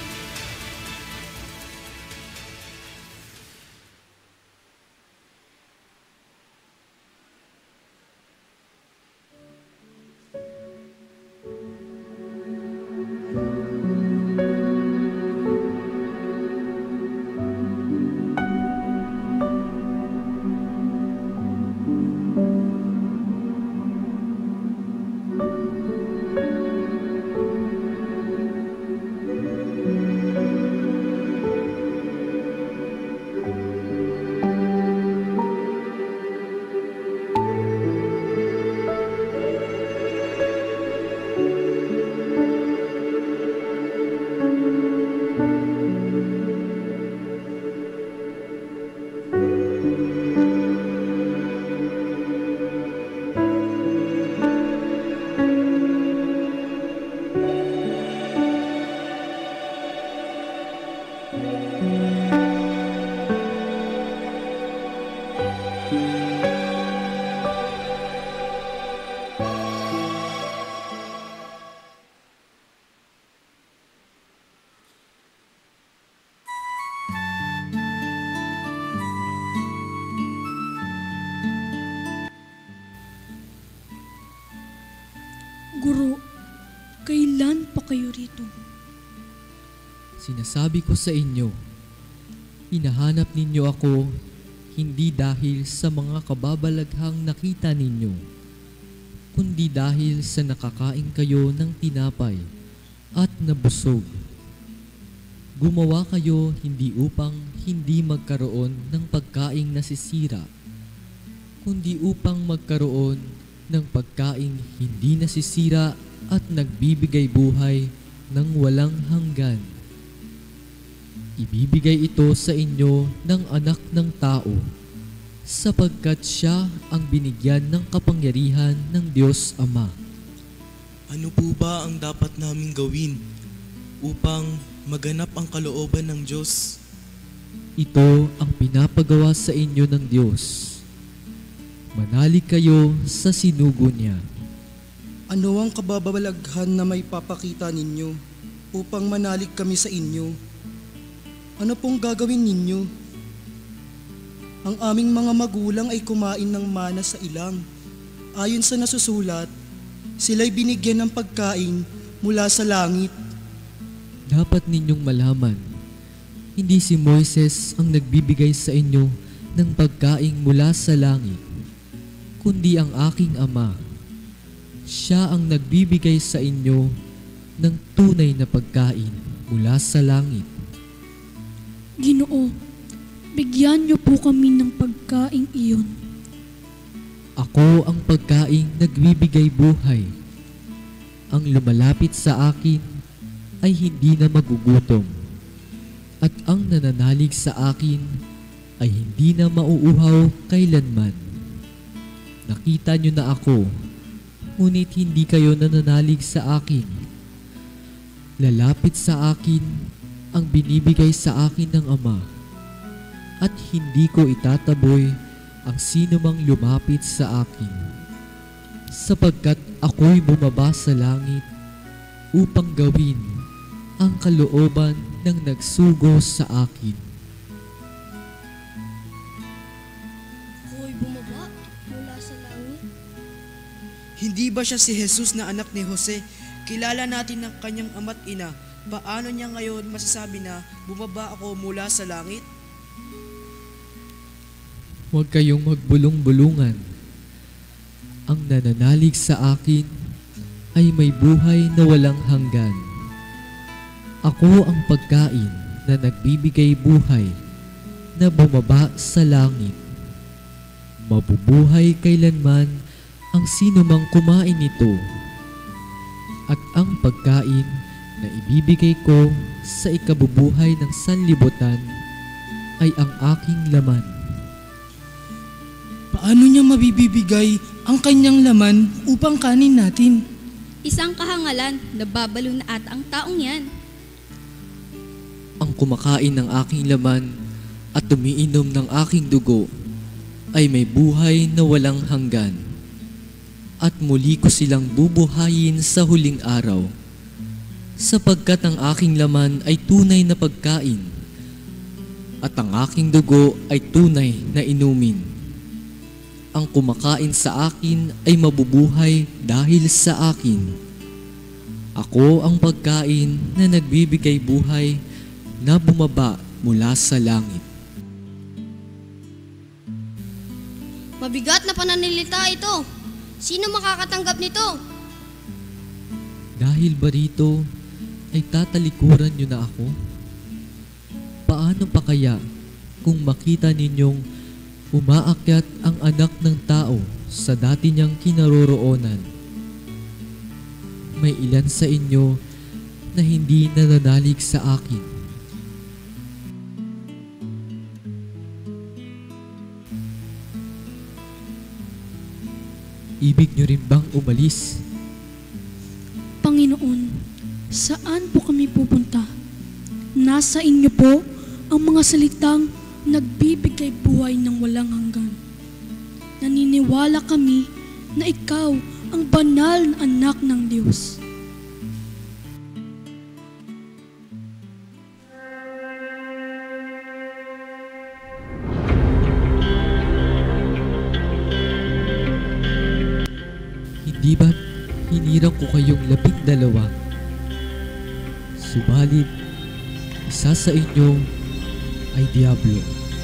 Guro, kailan pa kayo rito? Sinasabi ko sa inyo, Hinahanap ninyo ako hindi dahil sa mga kababalaghang nakita ninyo, kundi dahil sa nakakain kayo ng tinapay at nabusog. Gumawa kayo hindi upang hindi magkaroon ng pagkaing nasisira, kundi upang magkaroon ng pagkaing hindi nasisira at nagbibigay buhay ng walang hanggan. Ibibigay ito sa inyo ng Anak ng Tao, sapagkat siya ang binigyan ng kapangyarihan ng Diyos Ama. Ano po ba ang dapat naming gawin upang maganap ang kalooban ng Diyos? Ito ang pinapagawa sa inyo ng Diyos. Manalig kayo sa sinugo niya. Ano ang kababalaghan na may papakita ninyo upang manalig kami sa inyo? Ano pong gagawin ninyo? Ang aming mga magulang ay kumain ng mana sa ilang. Ayon sa nasusulat, sila'y binigyan ng pagkain mula sa langit. Dapat ninyong malaman, hindi si Moises ang nagbibigay sa inyo ng pagkain mula sa langit, kundi ang aking Ama. Siya ang nagbibigay sa inyo ng tunay na pagkain mula sa langit. Ginoo, bigyan niyo po kami ng pagkaing iyon. Ako ang pagkaing nagbibigay buhay. Ang lumalapit sa akin ay hindi na magugutom, at ang nananalig sa akin ay hindi na mauuhaw kailanman. Nakita niyo na ako, ngunit hindi kayo nananalig sa akin. Lalapit sa akin ang binibigay sa akin ng Ama, at hindi ko itataboy ang sino mang lumapit sa akin, sapagkat ako'y bumaba sa langit upang gawin ang kalooban ng nagsugo sa akin. Ako'y bumaba mula sa langit. Hindi ba siya si Jesus na anak ni Jose? Kilala natin ang kanyang ama't ina. Paano niya ngayon masasabi na bumaba ako mula sa langit? Huwag kayong magbulong-bulungan. Ang nananalig sa akin ay may buhay na walang hanggan. Ako ang pagkain na nagbibigay buhay na bumaba sa langit. Mabubuhay kailanman ang sino mang kumain nito. At ang pagkain na ibibigay ko sa ikabubuhay ng sanlibutan ay ang aking laman. Paano niya mabibigay ang kanyang laman upang kanin natin? Isang kahangalan, nababalo na ata ang taong yan. Ang kumakain ng aking laman at umiinom ng aking dugo ay may buhay na walang hanggan, at muli ko silang bubuhayin sa huling araw. Sapagkat ang aking laman ay tunay na pagkain, at ang aking dugo ay tunay na inumin. Ang kumakain sa akin ay mabubuhay dahil sa akin. Ako ang pagkain na nagbibigay buhay na bumaba mula sa langit. Mabigat na pananalita ito. Sino makakatanggap nito? Dahil ba rito ay tatalikuran niyo na ako? Paano pa kaya kung makita ninyong umaakyat ang Anak ng Tao sa dati niyang kinaroroonan? May ilan sa inyo na hindi nananalig sa akin. Ibig niyo rin bang umalis? Panginoon, saan po kami pupunta? Nasa inyo po ang mga salitang nagbibigay buhay ng walang hanggan. Naniniwala kami na ikaw ang banal na anak ng Diyos. Hindi ba't hinirang ko kayong 12? Subalit, isa sa inyo ay diablo.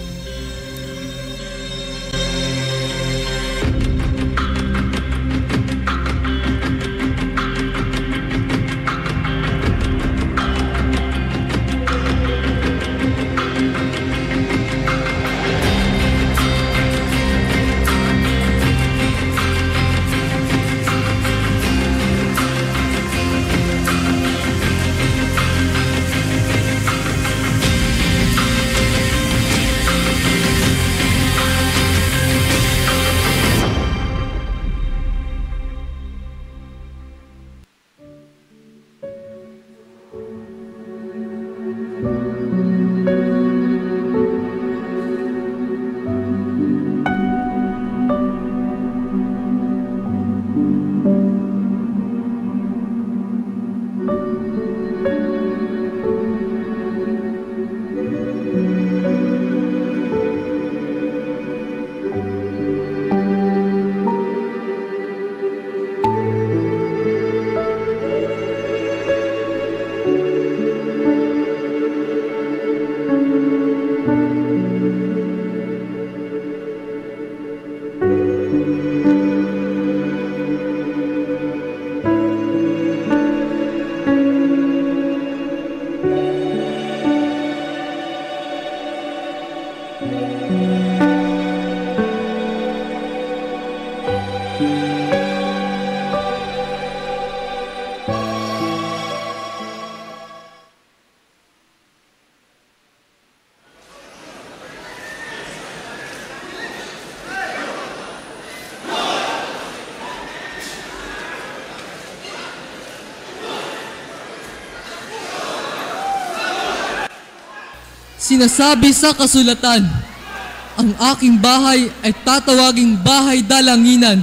Sinasabi sa kasulatan, ang aking bahay ay tatawaging bahay dalanginan.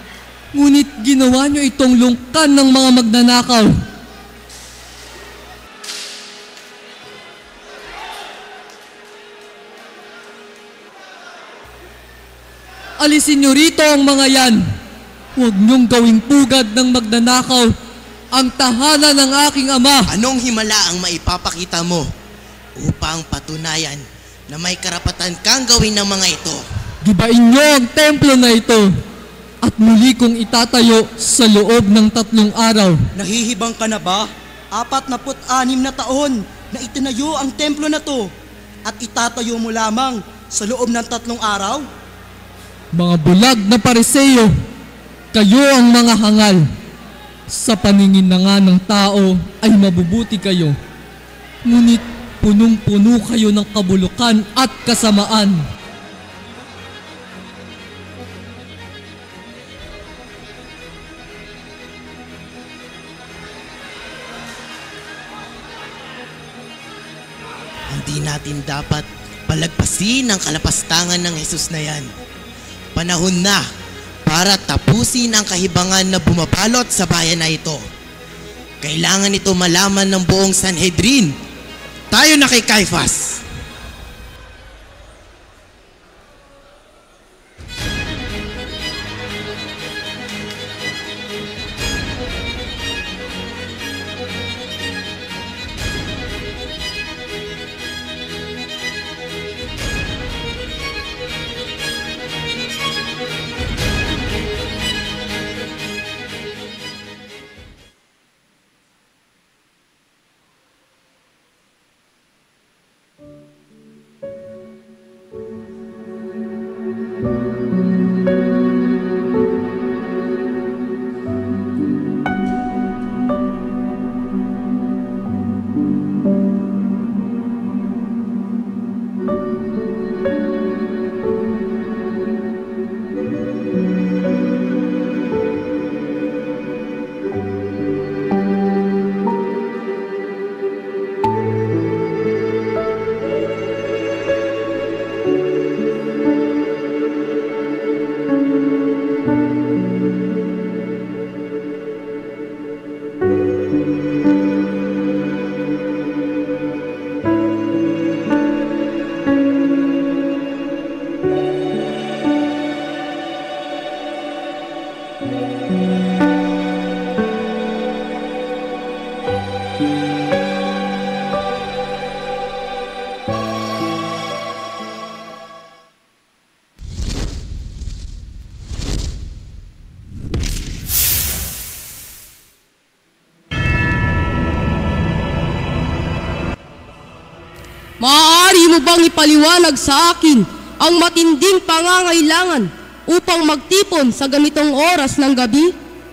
Ngunit ginawa niyo itong lungkan ng mga magnanakaw. Alisin niyo rito ang mga yan. Huwag niyong gawing pugad ng magnanakaw ang tahanan ng aking ama. Anong himala ang maipapakita mo upang patunayan na may karapatan kang gawin ng mga ito? Gibain niyo ang templo na ito at muli kong itatayo sa loob ng 3 araw. Nahihibang ka na ba? 46 na taon na itinayo ang templo na to at itatayo mo lamang sa loob ng 3 araw? Mga bulag na Pariseyo, kayo ang mga hangal. Sa paningin na nga ng tao ay mabubuti kayo. Ngunit punong-puno kayo ng kabulukan at kasamaan. Hindi natin dapat palagpasin ang kalapastangan ng Jesus na yan. Panahon na para tapusin ang kahibangan na bumabalot sa bayan na ito. Kailangan ito malaman ng buong Sanhedrin. Tayo na kay Caiaphas. Maaari mo bang ipaliwanag sa akin ang matinding pangangailangan upang magtipon sa ganitong oras ng gabi?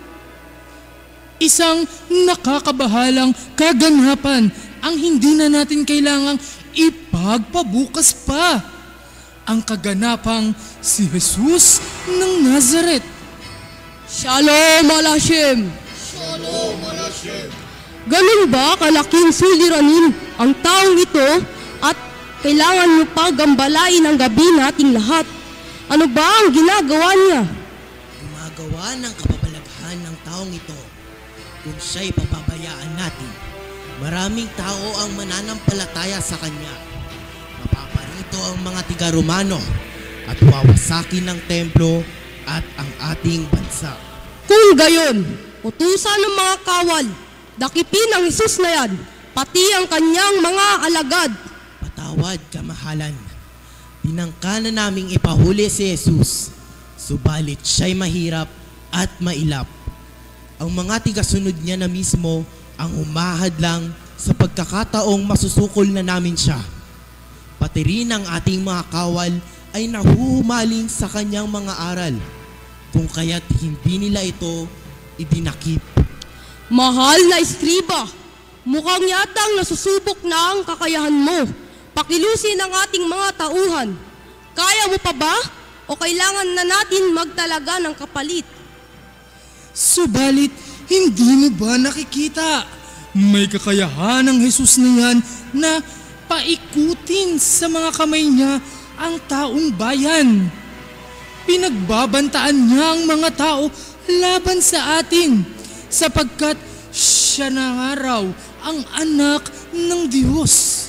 Isang nakakabahalang kaganapan ang hindi na natin kailangang ipagpabukas pa. Ang kaganapang si Jesus ng Nazareth. Shalom Alashem! Shalom Alashem! Ganun ba kalaking suliranin ang taong ito at kailangan niyo pa gambalain ang gabi nating lahat? Ano ba ang ginagawa niya? Gumagawa ng kababalaghan ng taong ito. Kung siya'y papabayaan natin, maraming tao ang mananampalataya sa kanya. Mapaparito ang mga tiga-Romano at wawasakin ng templo at ang ating bansa. Kung gayon, utusan ng mga kawal, dakipin ang Jesus na yan, pati ang kanyang mga alagad. Patawad, kamahalan. Tinangka na naming ipahuli si Jesus, subalit siya'y mahirap at mailap. Ang mga tigasunod niya na mismo ang umahadlang sa pagkakataong masusukol na namin siya. Pati rin ang ating mga kawal ay nahuhumaling sa kanyang mga aral, kung kaya't hindi nila ito idinakip. Mahal na iskriba, mukhang yatang nasusubok na ang kakayahan mo. Pakilusin ang ating mga tauhan. Kaya mo pa ba? O kailangan na natin magtalaga ng kapalit? Subalit, hindi mo ba nakikita? May kakayahan ng Jesus na yan na paikutin sa mga kamay niya ang taong bayan. Pinagbabantaan niya ang mga tao laban sa atin, sapagkat siya na nga raw ang anak ng Diyos.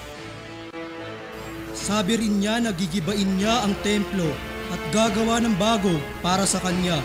Sabi rin niya na gigibain niya ang templo at gagawa ng bago para sa kanya.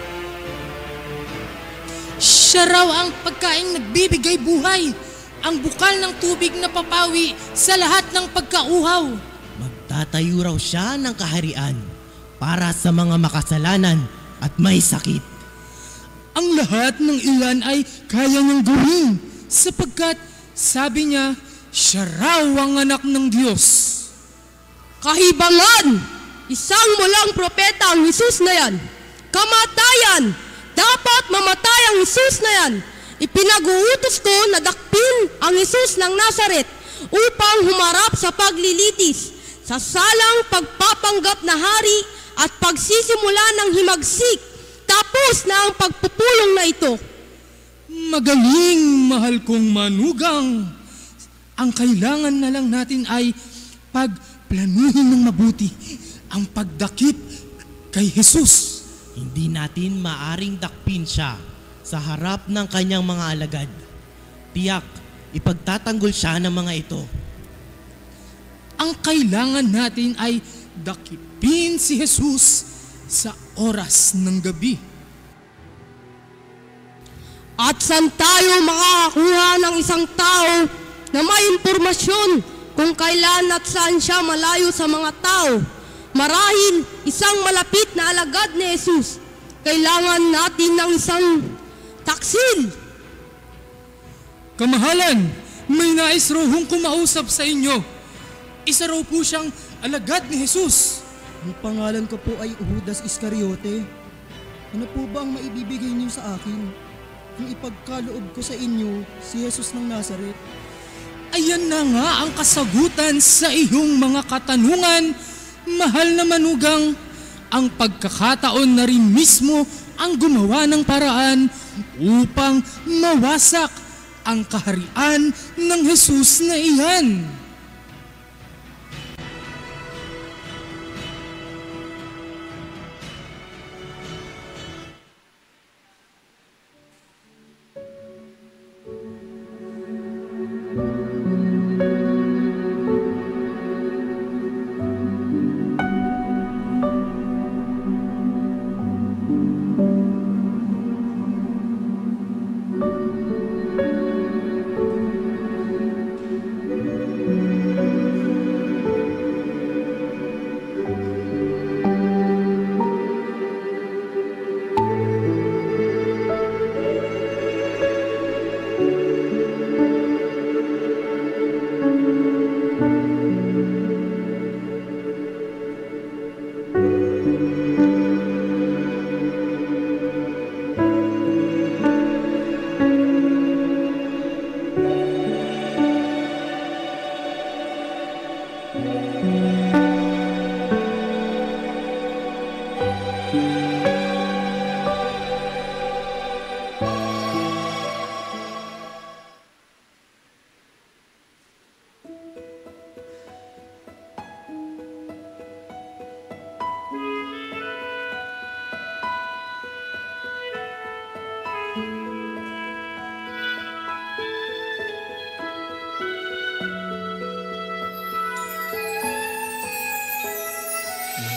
Siya raw ang pagkaing nagbibigay buhay, ang bukal ng tubig na papawi sa lahat ng pagkauhaw. Magtatayo raw siya ng kaharian para sa mga makasalanan at may sakit. Ang lahat ng ilan ay kaya niyang gawin, sapagkat sabi niya, siya raw ang anak ng Diyos. Kahibangan! Isang mulang propeta ang Jesus na yan. Kamatayan! Dapat mamatay ang Jesus na yan. Ipinag-uutos ko na dakpin ang Jesus ng Nazaret upang humarap sa paglilitis, sa salang pagpapanggap na hari at pagsisimula ng himagsik. Tapos na ang pagpupulong na ito. Magaling, mahal kong manugang. Ang kailangan na lang natin ay pagplanuhin ng mabuti ang pagdakip kay Jesus. Hindi natin maaring dakpin siya sa harap ng kanyang mga alagad. Tiyak, ipagtatanggol siya ng mga ito. Ang kailangan natin ay dakipin si Jesus sa oras ng gabi. At saan tayo makakakuha ng isang tao na may impormasyon kung kailan at saan siya malayo sa mga tao? Marahil isang malapit na alagad ni Jesus. Kailangan natin ng isang taksil. Kamahalan, may nais raw hong kumausap sa inyo. Isa raw po siyang alagad ni Jesus. Ang pangalan ko po ay Judas Iscariote. Ano po ba ang maibibigay niyo sa akin kung ipagkaloob ko sa inyo si Jesus ng Nazareth? Ayan na nga ang kasagutan sa iyong mga katanungan, mahal na manugang. Ang pagkakataon na rin mismo ang gumawa ng paraan upang mawasak ang kaharian ng Jesus na iyan.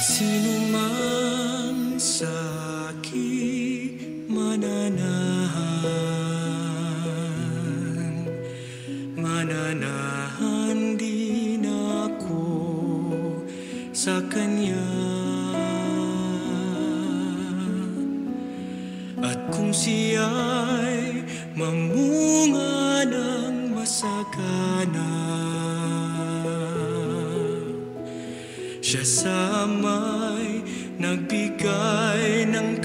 Sino man sa akin mananahan din ako sa Kanya. At kung siya'y mamunga ng masagana, siya sa may nagbigay ng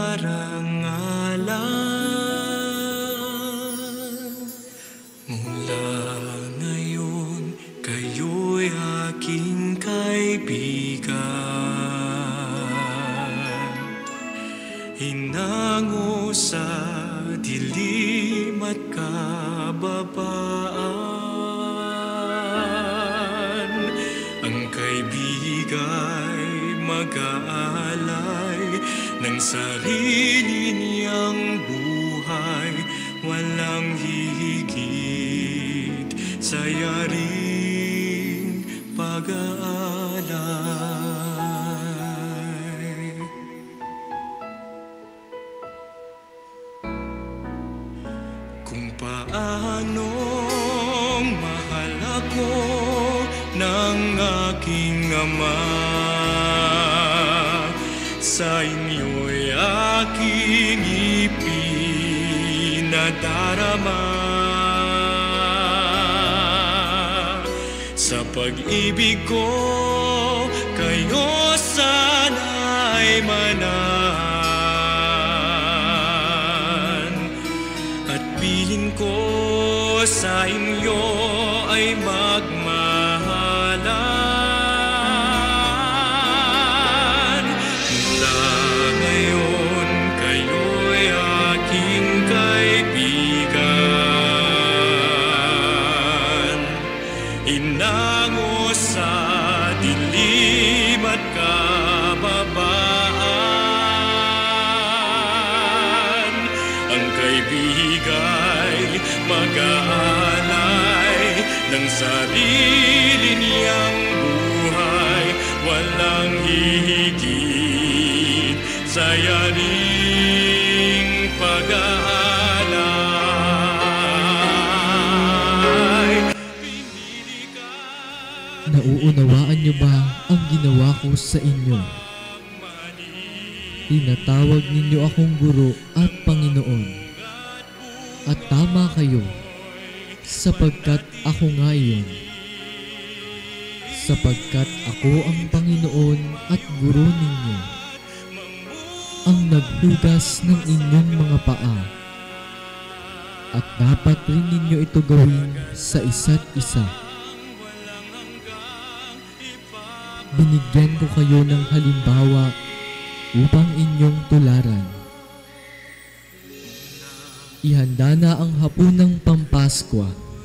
karangalan. Mula ngayon, kayo'y aking kaibigan, hinango sa dilim at kababaan. Ang kaibigay mag-aalay ng sarili niyang buhay, walang hihigit sa yaring pag-aalay. Kung paanong mahal ako ng aking Ama, sa inyo'y aking ipinadarama. Sa pag-ibig ko, kayo sana'y manahan, at piling ko sa inyo ay magmahalan. Mula ngayon, kayo'y aking kaibigan, hinango sa dilim at kababaan. Ang kaibigay mag-aalay ng sarili niyang buhay, walang hihigit sa yaring pag-aalay. Nauunawaan niyo ba ang ginawa ko sa inyo? Tinatawag ninyo akong guro at Panginoon. At tama kayo, sapagkat ako nga iyon. Sapagkat ako ang Panginoon at guro ninyo, ang naghugas ng inyong mga paa. At dapat rin ninyo ito gawin sa isa't isa. Binigyan ko kayo ng halimbawa upang inyong tularan. Ihanda na ang hapunang Pampaskwa.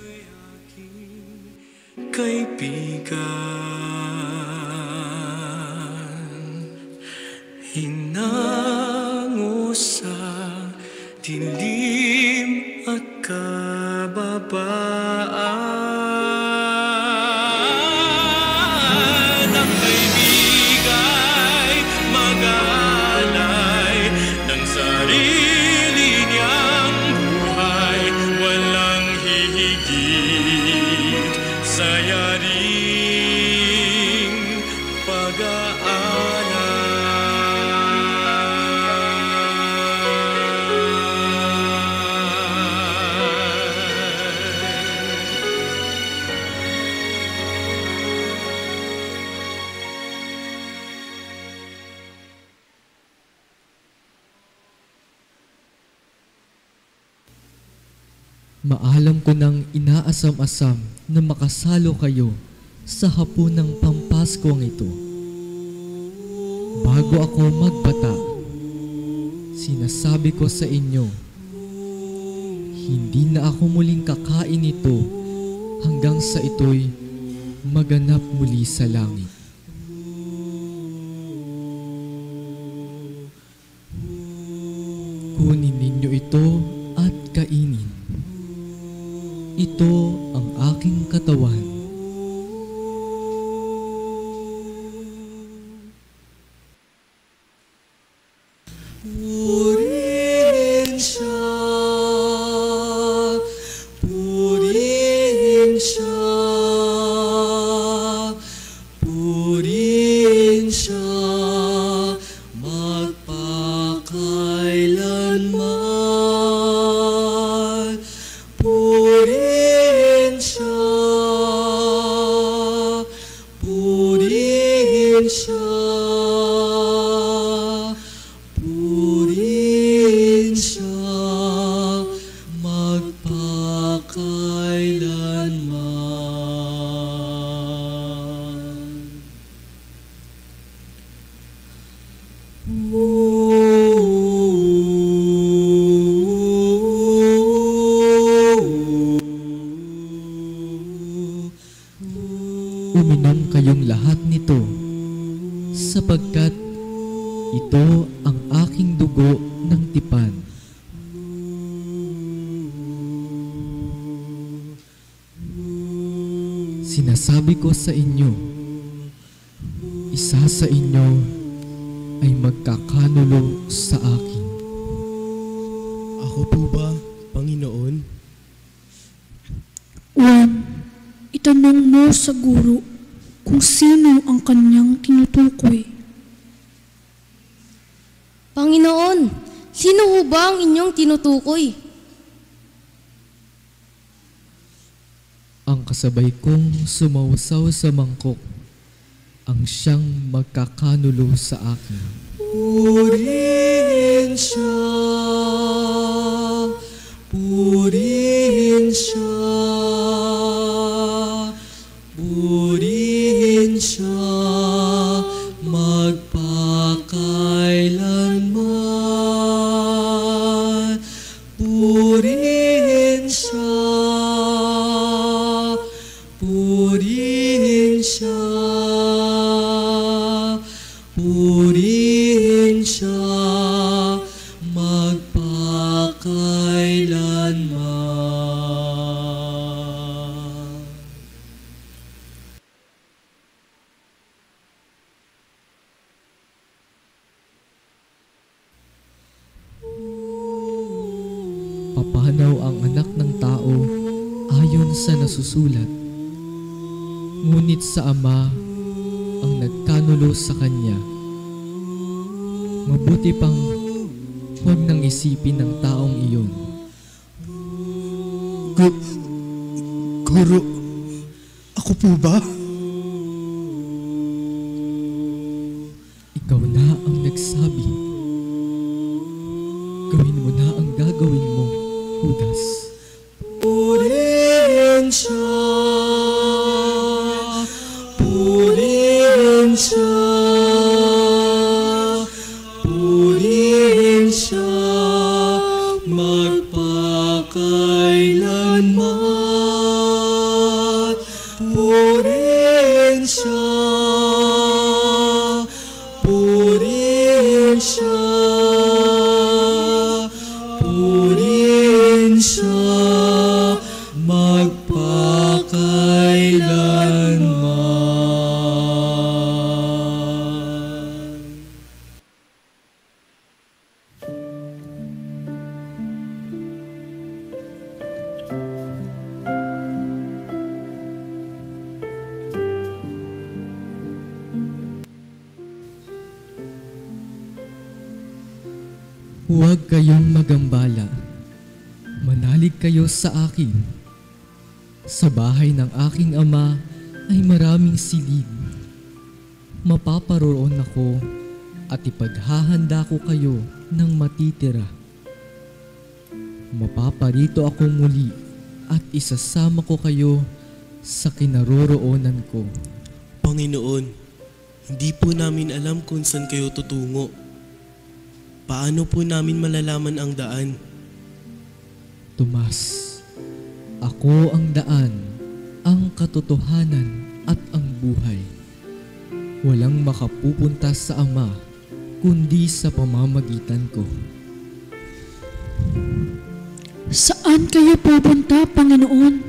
Kaibigan, hinango sa dilim at kababaan. Ang kaibigay mag-aalay ng sarili niyang buhay, walang hihigit sa yaring pag-aalay. Maalam ko nang inaasam-asam na makasalo kayo sa hapunang Pampaskwang ito. Bago ako magbata, sinasabi ko sa inyo, hindi na ako muling kakain ito hanggang sa ito'y maganap muli sa langit. Kunin ninyo ito at kainin. Ito ang aking katawan. uminom kayong lahat nito, sapagkat ito ang aking dugo ng tipan. Sinasabi ko sa inyo, isa sa inyo ay magkakanulo sa akin. Ako po ba, Panginoon? Juan, itanong mo sa guro kung sino ang kanyang tinutukoy. Panginoon, sino ho ba ang inyong tinutukoy? Ang kasabay kong sumausaw sa mangkok ang siyang magkakanulo sa akin. Purihin siya, purihin siya, purihin siya, magpakailanman. Purihin siya, purihin siya, purihin siya, magpakailanman. Papanaw ang anak ng tao ayon sa nasusulat. Ngunit sa Ama ang nagkanulo sa Kanya. Mabuti pang huwag nang isipin ng taong iyon. Guro, ako po ba? Ikaw na ang nagsabi. Gawin mo na ang gagawin mo, Judas. Purihin siya, purihin siya, purihin siya, magpakailanman. Purihin siya, purihin siya, purihin siya, magpakailanman. Huwag kayong magambala. Manalig kayo sa akin. Sa bahay ng aking ama ay maraming silid. Mapaparoon ako at ipaghahanda ko kayo ng matitira. Mapaparito ako muli at isasama ko kayo sa kinaroroonan ko. Panginoon, hindi po namin alam kung saan kayo tutungo. Paano po namin malalaman ang daan? Tomas, ako ang daan, ang katotohanan at ang buhay. Walang makapupunta sa Ama kundi sa pamamagitan ko. Saan kayo pupunta, Panginoon?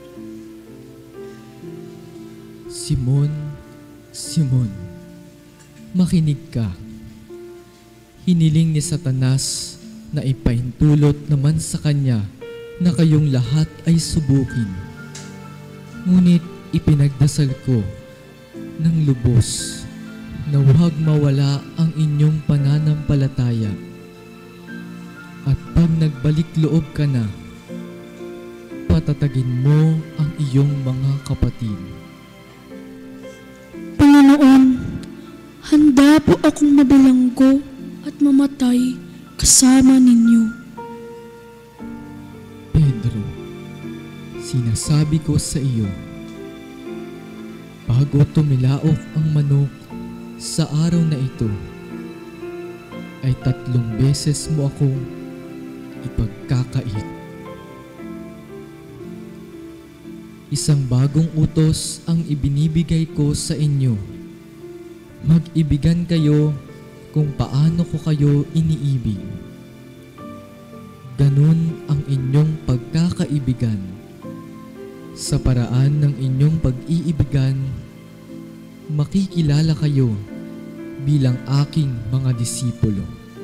Simon, Simon, makinig ka. Hiniling ni Satanas na ipahintulot naman sa kanya na kayong lahat ay subukin. Ngunit ipinagdasal ko ng lubos na huwag mawala ang inyong pananampalataya. At pag nagbalik loob ka na, patatagin mo ang iyong mga kapatid. Panginoon, handa po akong mabilanggo at mamatay kasama ninyo. Pedro, sinasabi ko sa iyo, bago tumilaok ang manok sa araw na ito, ay 3 beses mo akong ipagkakait. Isang bagong utos ang ibinibigay ko sa inyo. Mag-ibigan kayo kung paano ko kayo iniibig. Ganun ang inyong pagkakaibigan. Sa paraan ng inyong pag-iibigan, makikilala kayo bilang aking mga disipulo.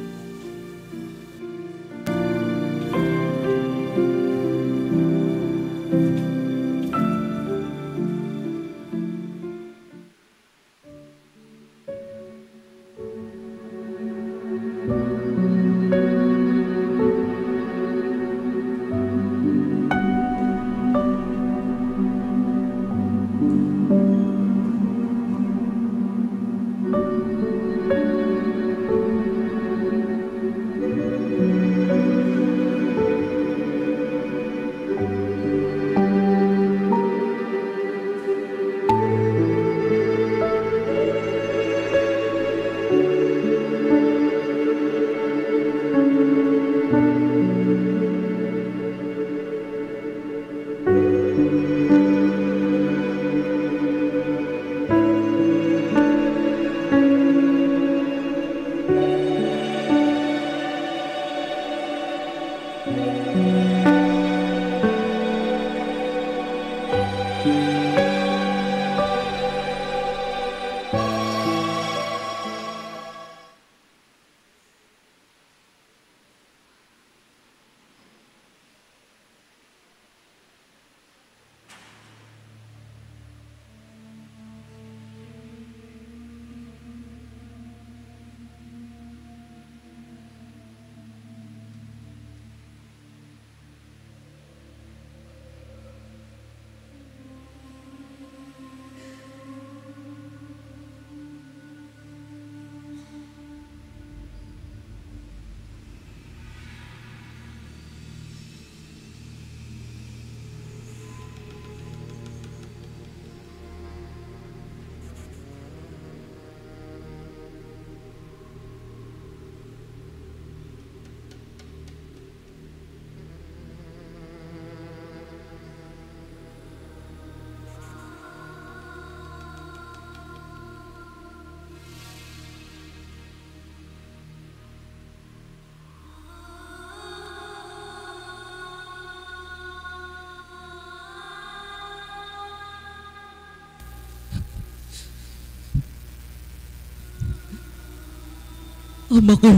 Ama ko,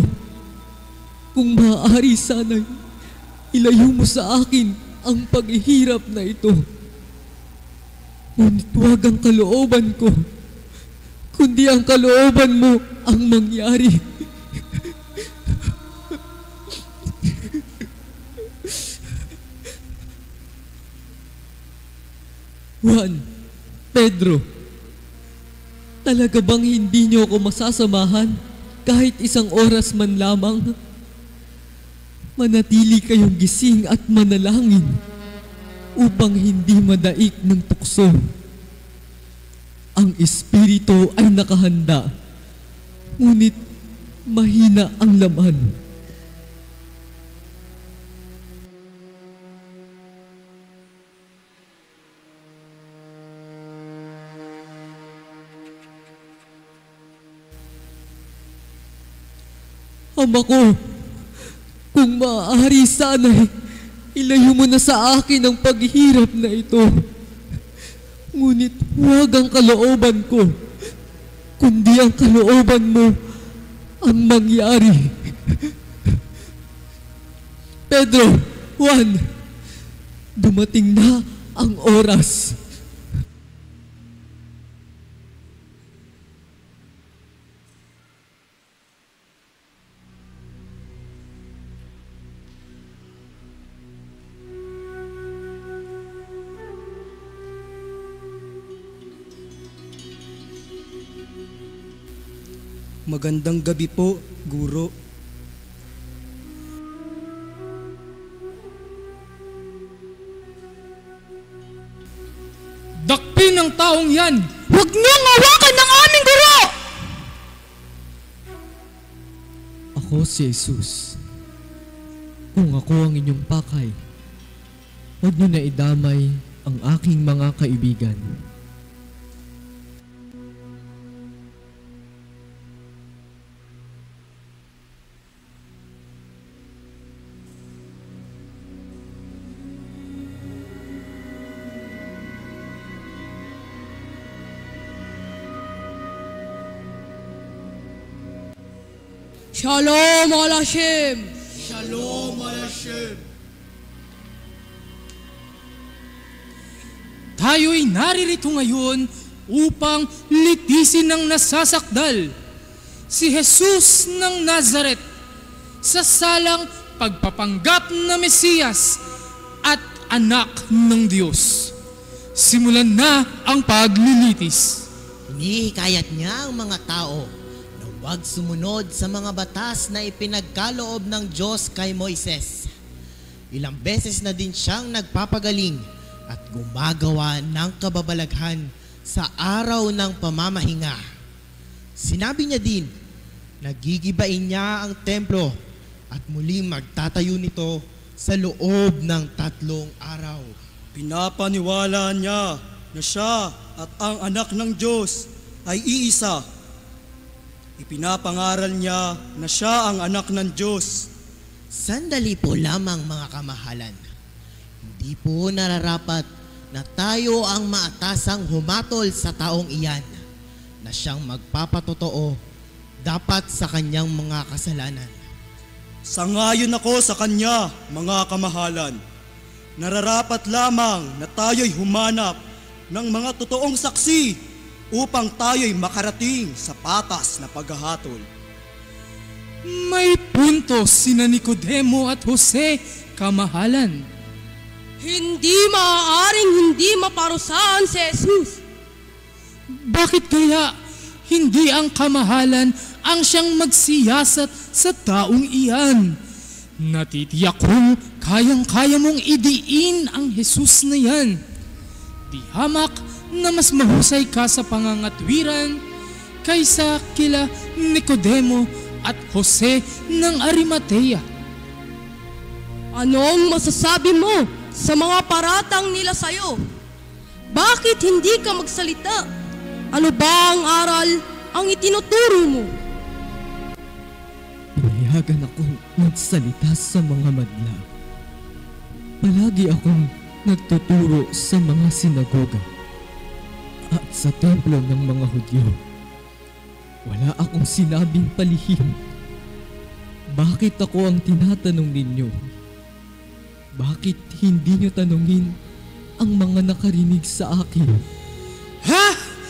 kung maaari sana'y ilayo mo sa akin ang paghihirap na ito. Ngunit huwag ang kalooban ko, kundi ang kalooban mo ang mangyari. Juan, Pedro, talaga bang hindi niyo ako masasamahan kahit isang oras man lamang? Manatili kayong gising at manalangin upang hindi madaig ng tukso. Ang espiritu ay nakahanda, ngunit mahina ang laman. Ama ko, kung maaari sana'y ilayo mo na sa akin ang paghihirap na ito. Ngunit huwag ang kalooban ko, kundi ang kalooban mo ang mangyari. Pedro, Juan, dumating na ang oras. Magandang gabi po, Guro. Dakpin ang taong yan! Huwag niyong hawakan ng aming guro! Ako si Jesus. Kung ako ang inyong pakay, huwag niyo na idamay ang aking mga kaibigan. Shalom Alashem! Shalom Alashem! Tayo'y naririto ngayon upang litisin ng nasasakdal si Jesus ng Nazaret sa salang pagpapanggap na Mesiyas at anak ng Diyos. Simulan na ang paglilitis. Hinihikayat niya ang mga tao na huwag sumunod sa mga batas na ipinagkaloob ng Diyos kay Moises. Ilang beses na din siyang nagpapagaling at gumagawa ng kababalaghan sa araw ng pamamahinga. Sinabi niya din, nagigibain niya ang templo at muling magtatayo nito sa loob ng 3 araw. Pinapaniwala niya na siya at ang anak ng Diyos ay iisa. Ipinapangaral niya na siya ang anak ng Diyos. Sandali po lamang mga kamahalan. Hindi po nararapat na tayo ang maatasang humatol sa taong iyan na siyang magpapatotoo dapat sa kanyang mga kasalanan. Sangayon ako sa kanya, mga kamahalan. Nararapat lamang na tayo'y humanap ng mga totoong saksi upang tayo'y makarating sa patas na paghahatol. May punto sina Nicodemo at Jose, kamahalan. Hindi maaaring hindi maparusahan si Jesus. Bakit kaya hindi ang kamahalan ang siyang magsiyasat sa taong iyan? Natitiyak kong kayang-kaya mong idiin ang Jesus na yan. Di hamak na mas mahusay ka sa pangangatwiran kaysa kila Nicodemo at Jose ng Arimatea. Anong masasabi mo sa mga paratang nila sa'yo? Bakit hindi ka magsalita? Ano ba ang aral ang itinuturo mo? Pinayagan akong magsalita sa mga madla. Palagi akong nagtuturo sa mga sinagoga at sa templo ng mga Hudyo. Wala akong sinabing palihim. Bakit ako ang tinatanong ninyo? Bakit hindi nyo tanungin ang mga nakarinig sa akin? Ha?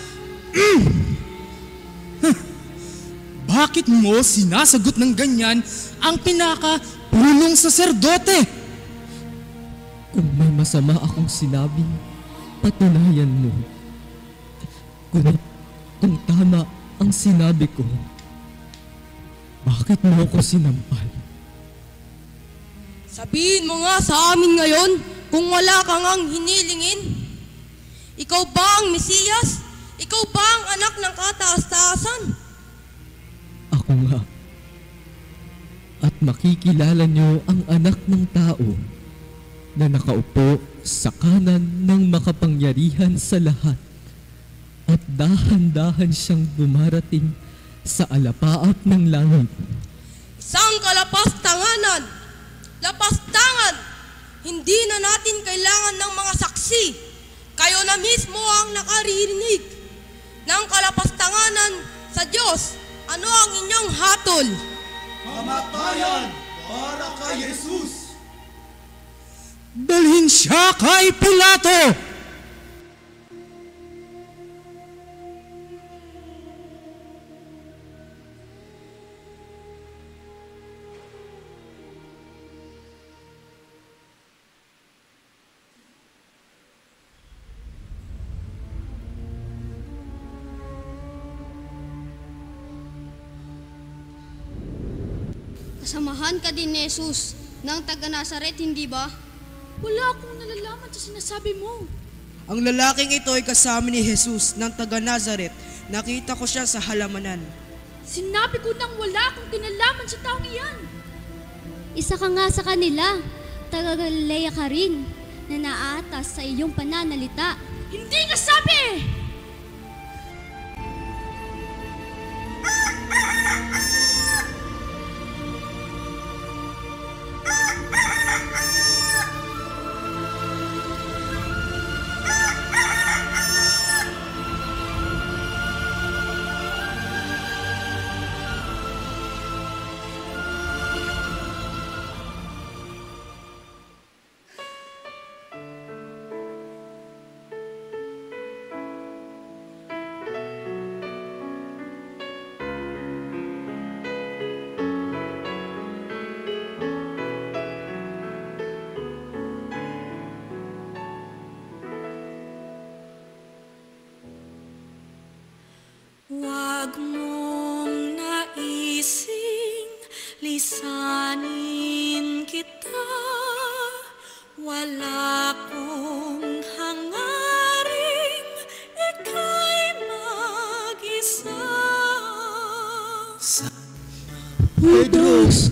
Bakit mo sinasagot ng ganyan ang pinaka-punong saserdote? Kung may masama akong sinabi, patunayan mo. Ngunit kung tama ang sinabi ko, bakit mo ako sinampal? Sabihin mo nga sa amin ngayon kung wala kang ang hinilingin. Ikaw ba ang Mesiyas? Ikaw ba ang anak ng kataas-taasan? Ako nga. At makikilala niyo ang anak ng tao na nakaupo sa kanan ng makapangyarihan sa lahat at dahan-dahan siyang dumarating sa alapaap ng langit. Isang kalapastanganan! Lapastangan! Hindi na natin kailangan ng mga saksi. Kayo na mismo ang nakarinig ng kalapastanganan sa Diyos. Ano ang inyong hatol? Kamatayan para kay Jesus! Dalhin siya kay Pilato! Kasamahan ka din ni Jesus ng taga-Nazaret, hindi ba? Wala akong nalalaman sa sinasabi mo. Ang lalaking ito ay kasama ni Jesus ng taga-Nazaret. Nakita ko siya sa halamanan. Sinabi ko nang wala akong kinalaman sa taong iyan. Isa ka nga sa kanila. Taga-Galilea ka rin. na naaatas sa iyong pananalita. Hindi nga sabi! Huwag mong naising lisanin kita, wala kong hangaring ika'y mag-isa. Pedros,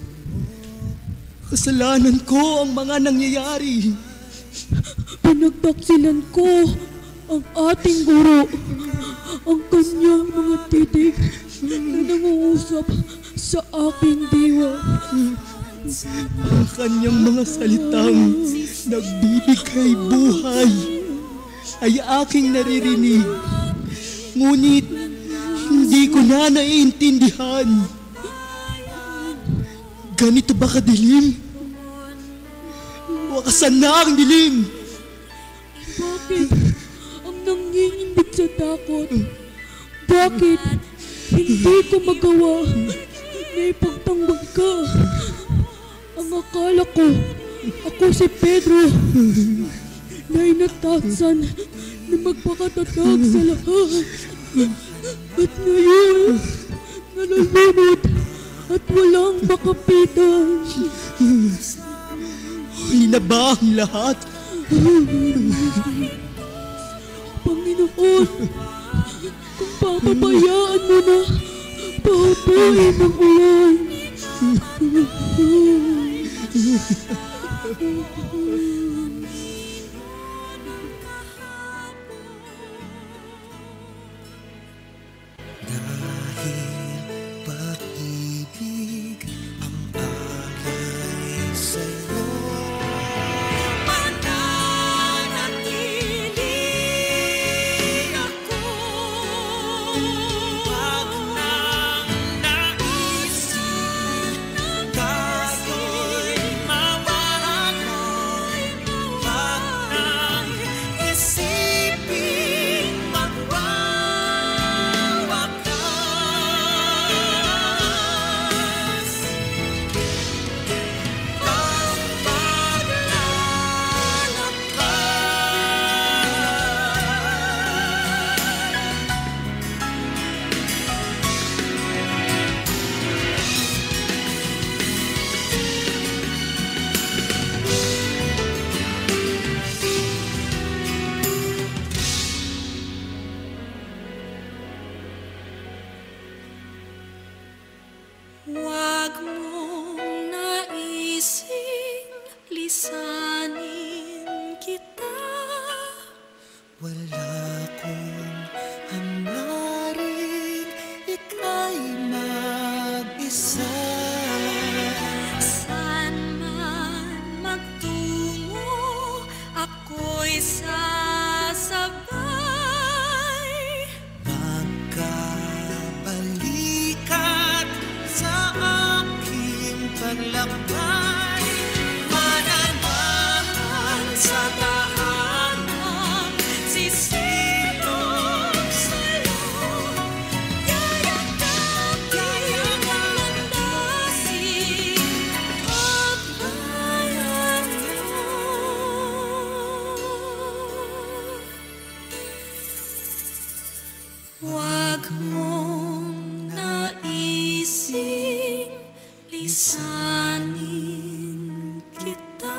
kasalanan ko ang mga nangyayari. Pinagtaksilan ko ang ating guro, ang kanyang mga titig na nangungusap sa aking diwa. Ang kanyang mga salitang nagbibigay buhay ay aking naririnig. Ngunit hindi ko na naiintindihan. Ganito ba kadilim? Wakasan na ang dilim! Bakit ang nanginginig sa takot? Bakit hindi ko magawa na ipagtanggol ka? Ang akala ko, ako si Pedro, na inatasan na magpakatatag sa lahat. At ngayon, nalulunod at walang makapitan. Huli na ba ang lahat? Panginoon, kung papabayaan mo na, paupuin ang ulan. Pag-ibig ang alay sa'yo. Mananatili ako. Wag nang naisip tayo'y mawalay. Wag nang isipin magwawakas. Ang Huwag mong naising lisanin kita, Wala kong hangaring ika'y mag-isa. saan man magtungo, ako'y sasabay. Magkabalikat sa aking paglakbay. Mananahan sa tahanan, sisilong sa'yo. Yayakapin ang landasin at bayan mo. Huwag mong naising lisanin kita.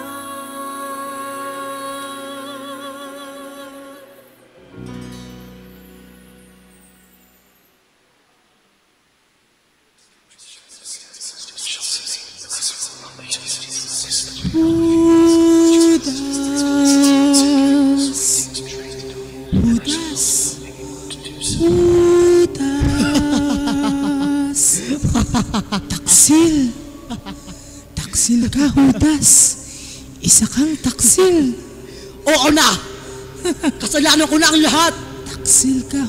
Buddha, Judas! Taksil! Taksil ka, Judas! Isa kang taksil! Oo na! Kasalanan ko na ang lahat! Taksil ka,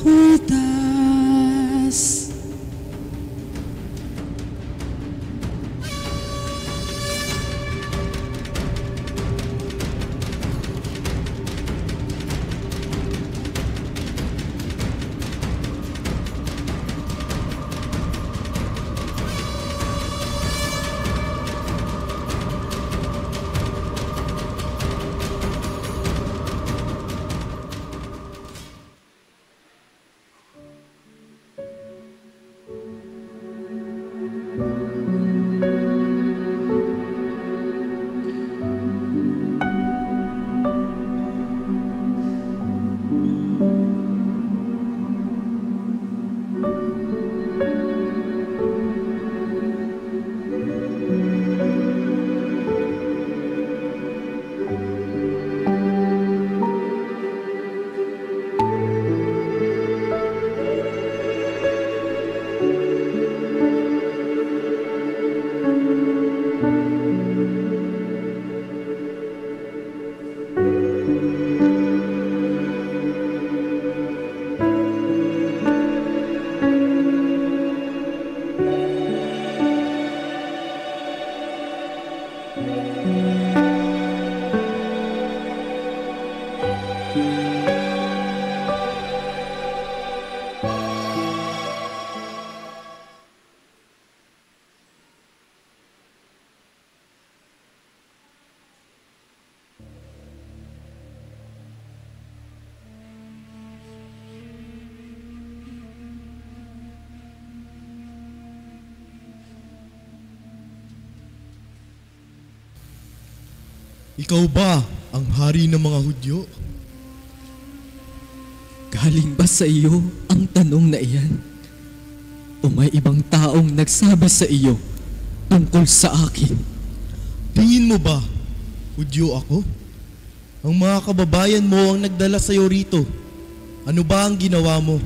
Judas! Ikaw ba ang hari ng mga Hudyo? Galing ba sa iyo ang tanong na iyan? O may ibang taong nagsabi sa iyo tungkol sa akin? Tingin mo ba, Hudyo ako? Ang mga kababayan mo ang nagdala sa iyo rito. Ano ba ang ginawa mo?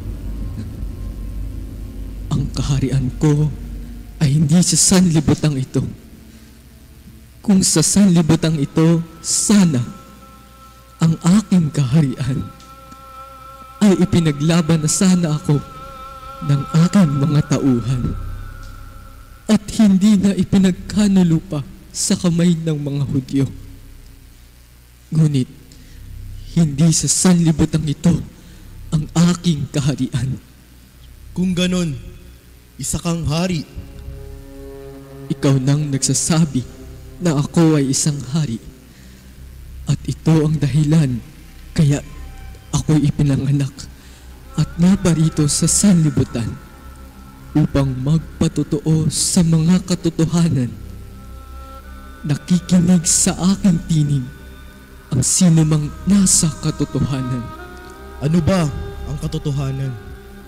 Ang kaharian ko ay hindi sa sanlibutan ito. Kung sa sanlibutan ito, sana ang aking kaharian ay ipinaglaban na sana ako ng aking mga tauhan at hindi na ipinagkanulupa sa kamay ng mga Hudyo. Ngunit, hindi sa sanlibutan ito ang aking kaharian. Kung ganon, isa kang hari. Ikaw nang nagsasabi na ako ay isang hari. At ito ang dahilan kaya ako'y ipinanganak at naparito sa sanlibutan upang magpatotoo sa mga katotohanan. Nakikinig sa aking tinig ang sinumang nasa katotohanan. Ano ba ang katotohanan?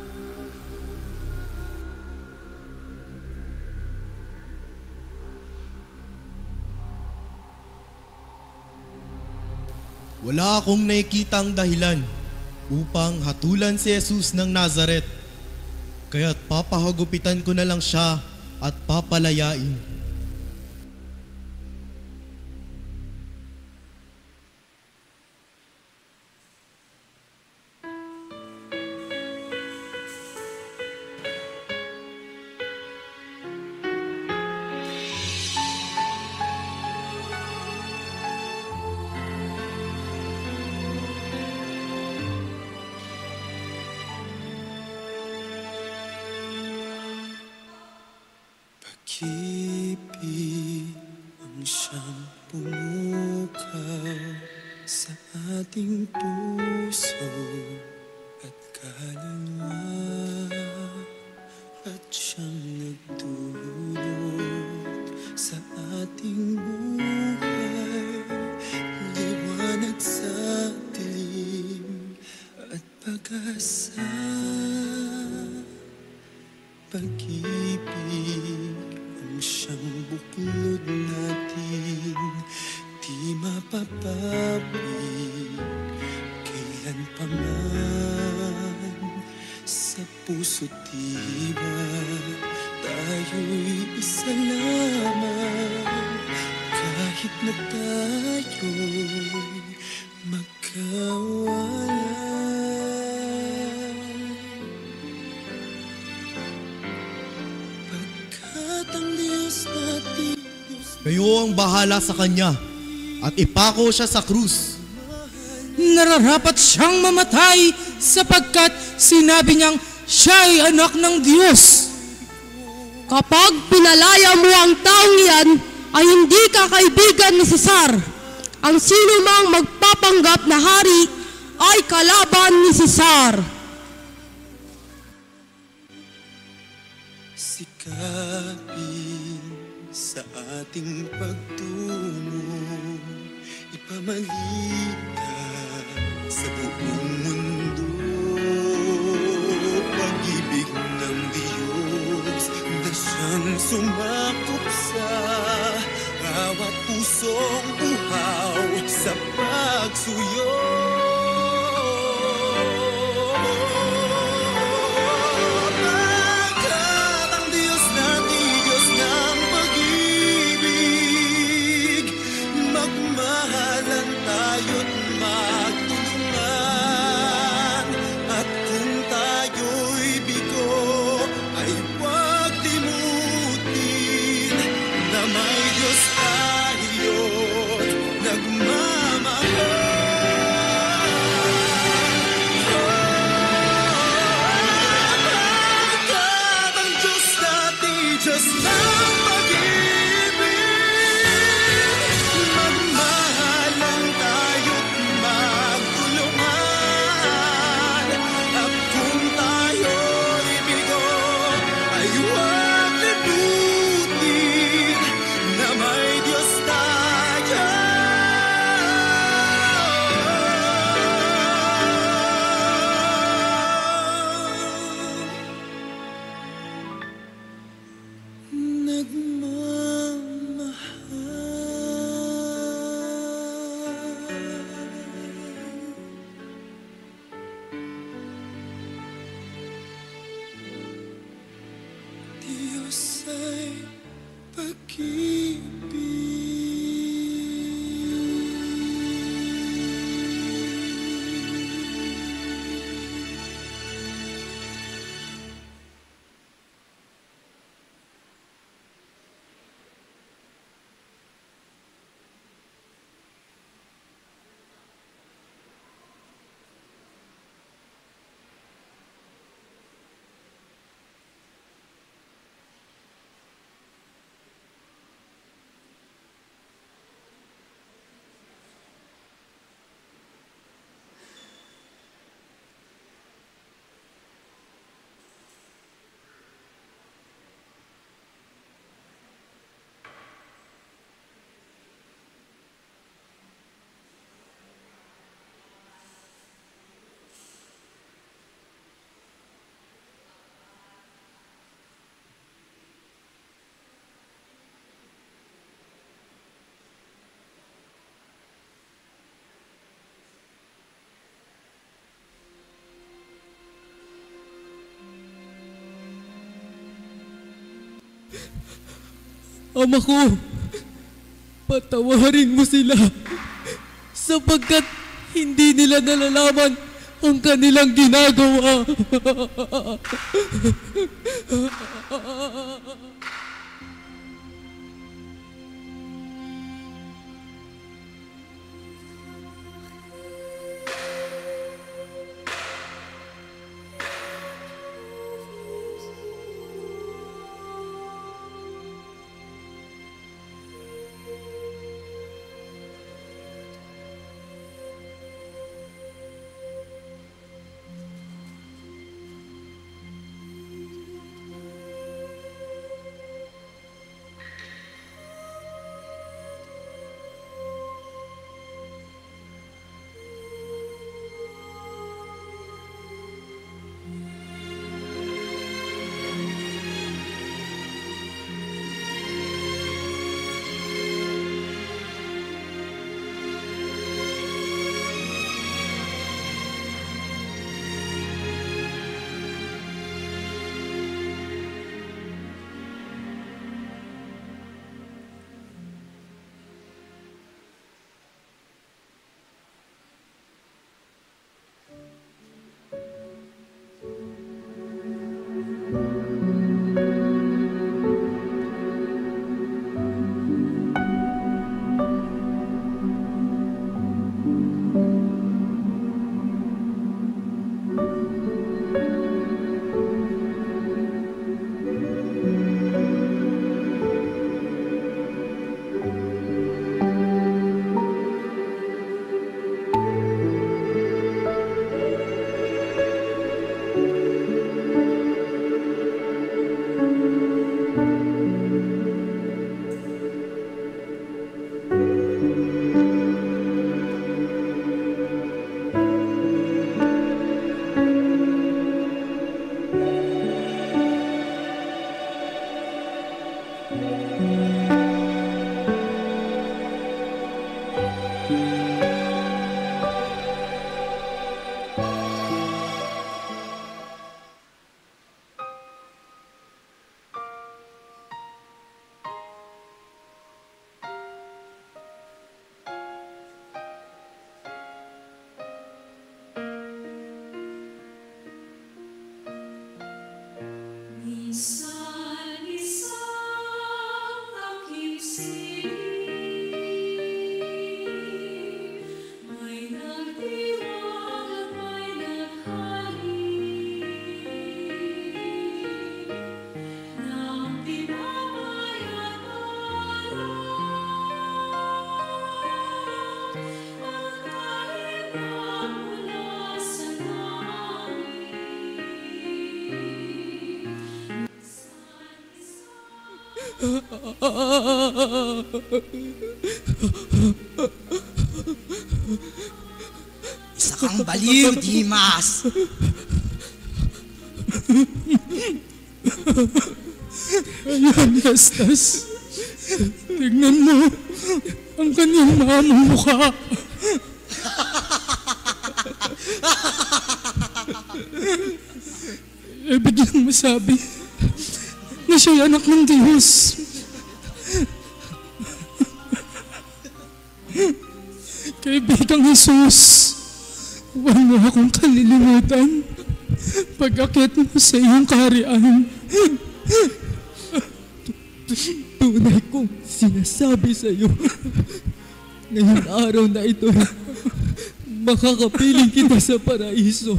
Wala akong nakikitang dahilan upang hatulan si Jesus ng Nazaret. Kaya't papahagupitan ko na lang siya at papalayain. Pag-ibig ang siyang pumukaw sa ating puso at kaluluwa at siyang nagdulot sa ating buhay, liwanag sa dilim at pag-asa. Pag-ibig ang siyang buklod natin, di mapapawid kailan pa man. sa puso't diwa. Tayo'y isa lamang kahit na tayo'y magkawalay. Pagkat ang Diyos natin, Kayo ang bahala sa kanya at ipako siya sa krus. Nararapat siyang mamatay sapagkat sinabi niyang siya ay anak ng Diyos. Kapag pinalaya mo ang taong iyan, ay hindi ka kaibigan ni Cesar. Ang sino mang magpapanggap na hari ay kalaban ni Cesar. sikapin sa ating pagtungo, ipamalikan sa buong mundo. Pag-ibig ng Diyos na siyang sumakop sa bawat pusong uhaw sa pagsuyo. Ama ko, patawarin mo sila sapagkat hindi nila nalalaman ang kanilang ginagawa. Isa kang baliw, Dimas! Ayan, Gastas. Tignan mo ang kanyang mamang mukha. Ibig lang masabi na siya'y anak ng Diyos. Kaibigang Jesus, huwag mo akong kalilimutan pag-akit mo sa iyong kaharian. Tunay kong sinasabi sa iyo, ngayong araw na ito, makakapiling kita sa paraiso.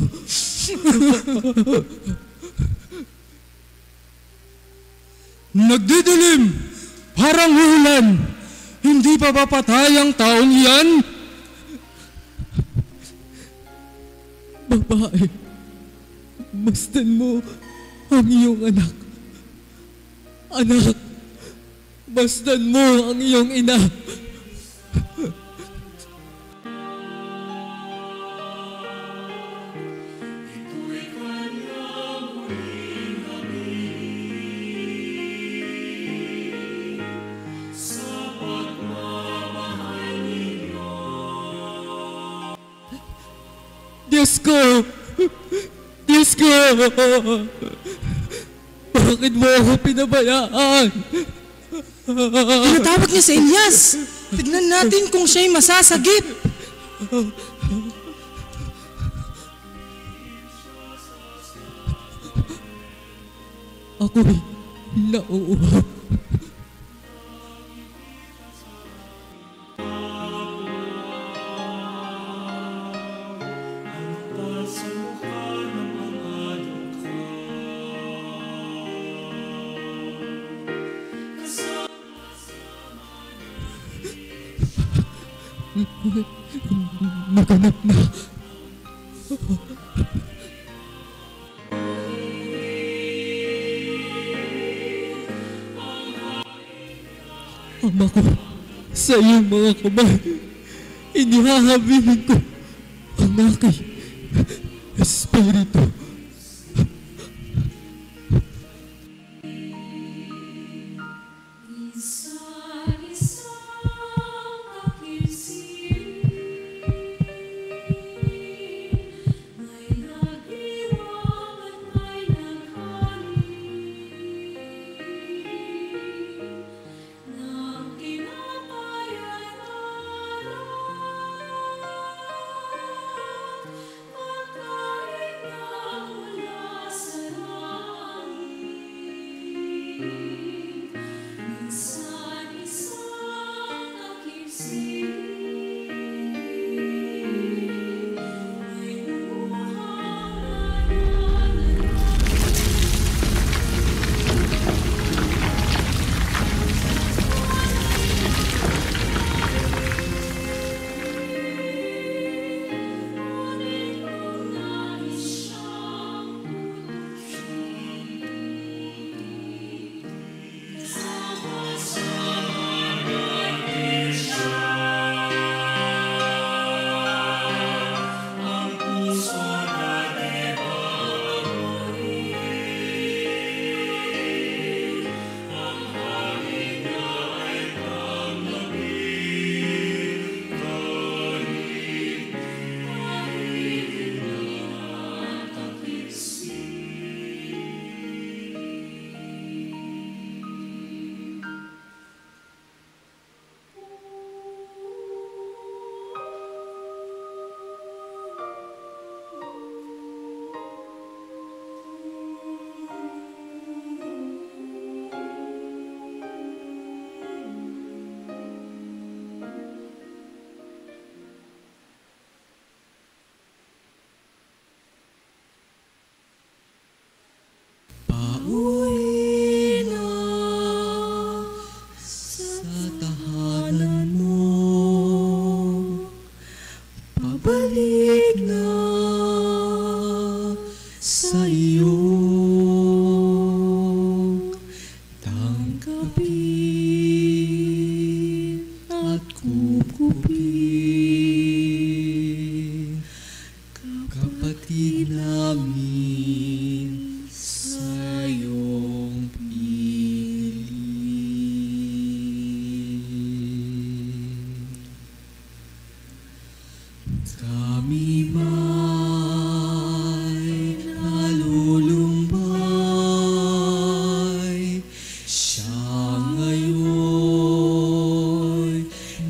Nagdidilim, parang ulan, hindi pa papatay ang taong iyan? Babae, masdan mo ang iyong anak. Anak, masdan mo ang iyong ina. Diyos ko! Diyos ko! Bakit mo ako pinabayaan? Tinatawag niya si Elias. Tignan natin kung siya'y masasagip. Ako'y nauuhaw. Maganap na. Ama ko, sa iyong mga kamay, inihahabilin ko ang aking espiritu. Pagkain na kapatid namin sa iyong piling. Kami may nalulumbay, siya ngayon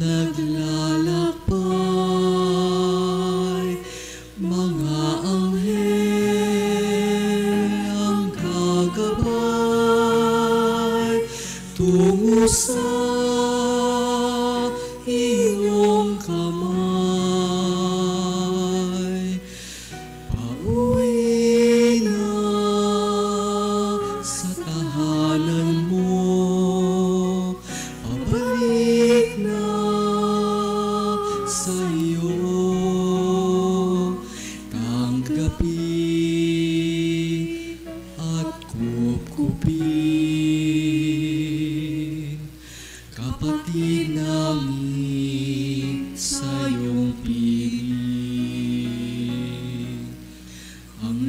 naglalakbay, mga anghel ang gagabay tungo sa iyong kamay. Pauwi na sa tahanan mo, pabalik na sa iyo. Tanggapin at kupkupin, kapatid namin sa iyong piling. Ang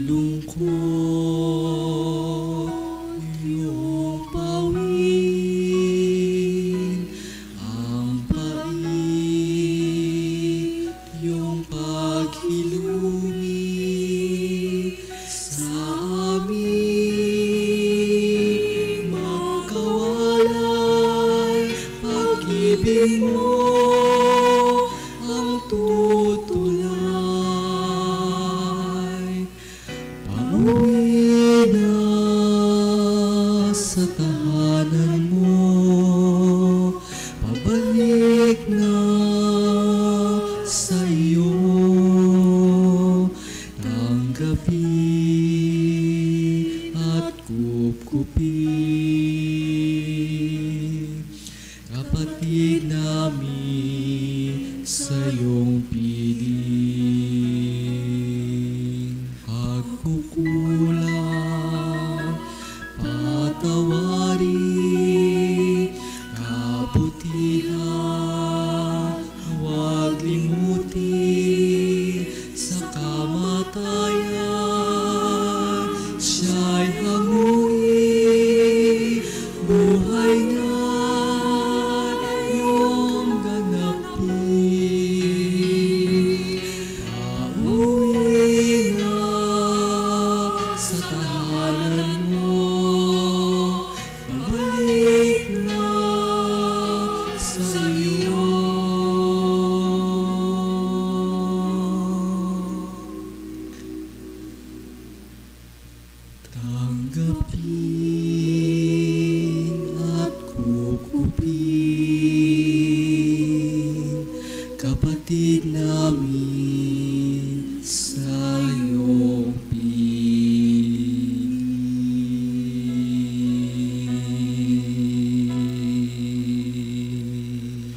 lungkot iyong pawin, ang pait iyong paghilumi sa amin. Magkawalay pag-ibig mo ang tutulay. Pauwi na sa tahanan mo, pabalik na sa iyo. Tanggapin at kupkupin, kapatid namin sa iyong piling. Pagkukulang patawarin, kabutihan huwag limutin. Sa kamatayan siya'y hanguin, buhay na iyong ganapin. Pauwi na sa tahanan mo, pabalik na sa iyo. Tanggapin at kukupin, kapatid namin sa iyong piling.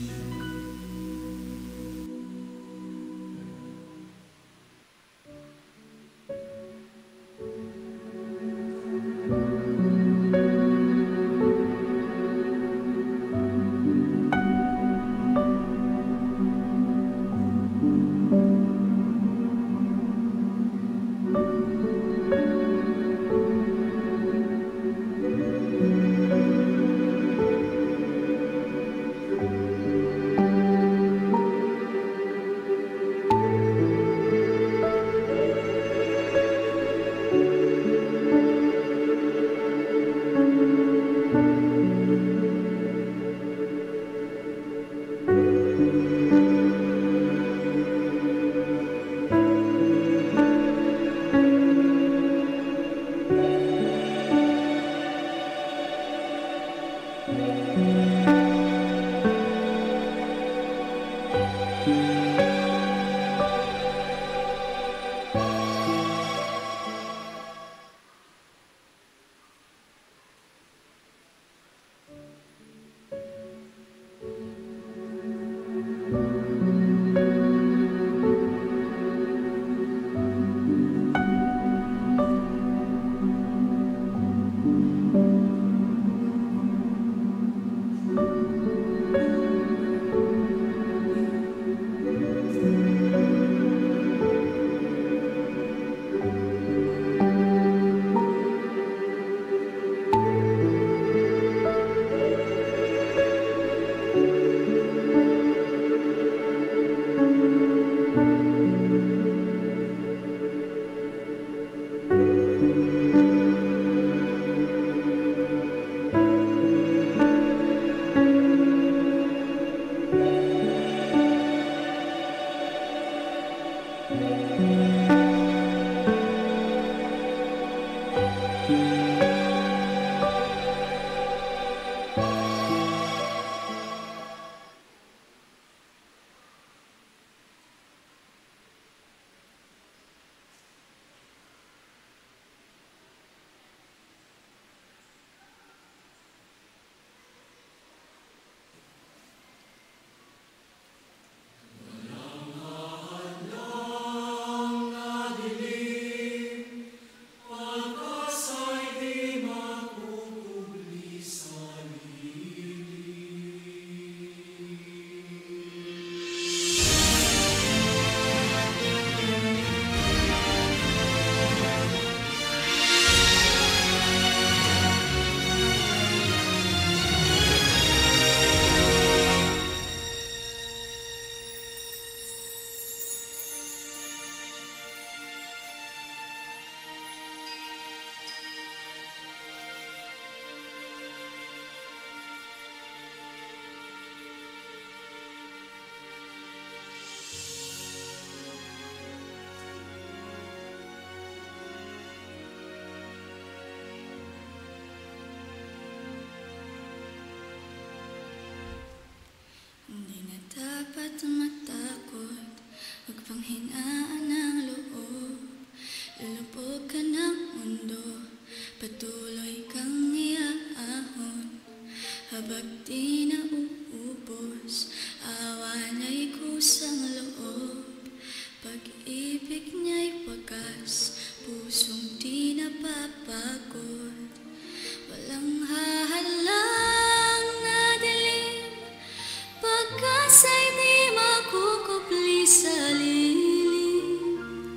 Patuloy kang iaahon, habang di nauubos, awa niya'y kusang loob, pag-ibig niya'y wagas, pusong di napapagod. Walang hahalang na dilim, pagkasa'y di makukupli sa lilim.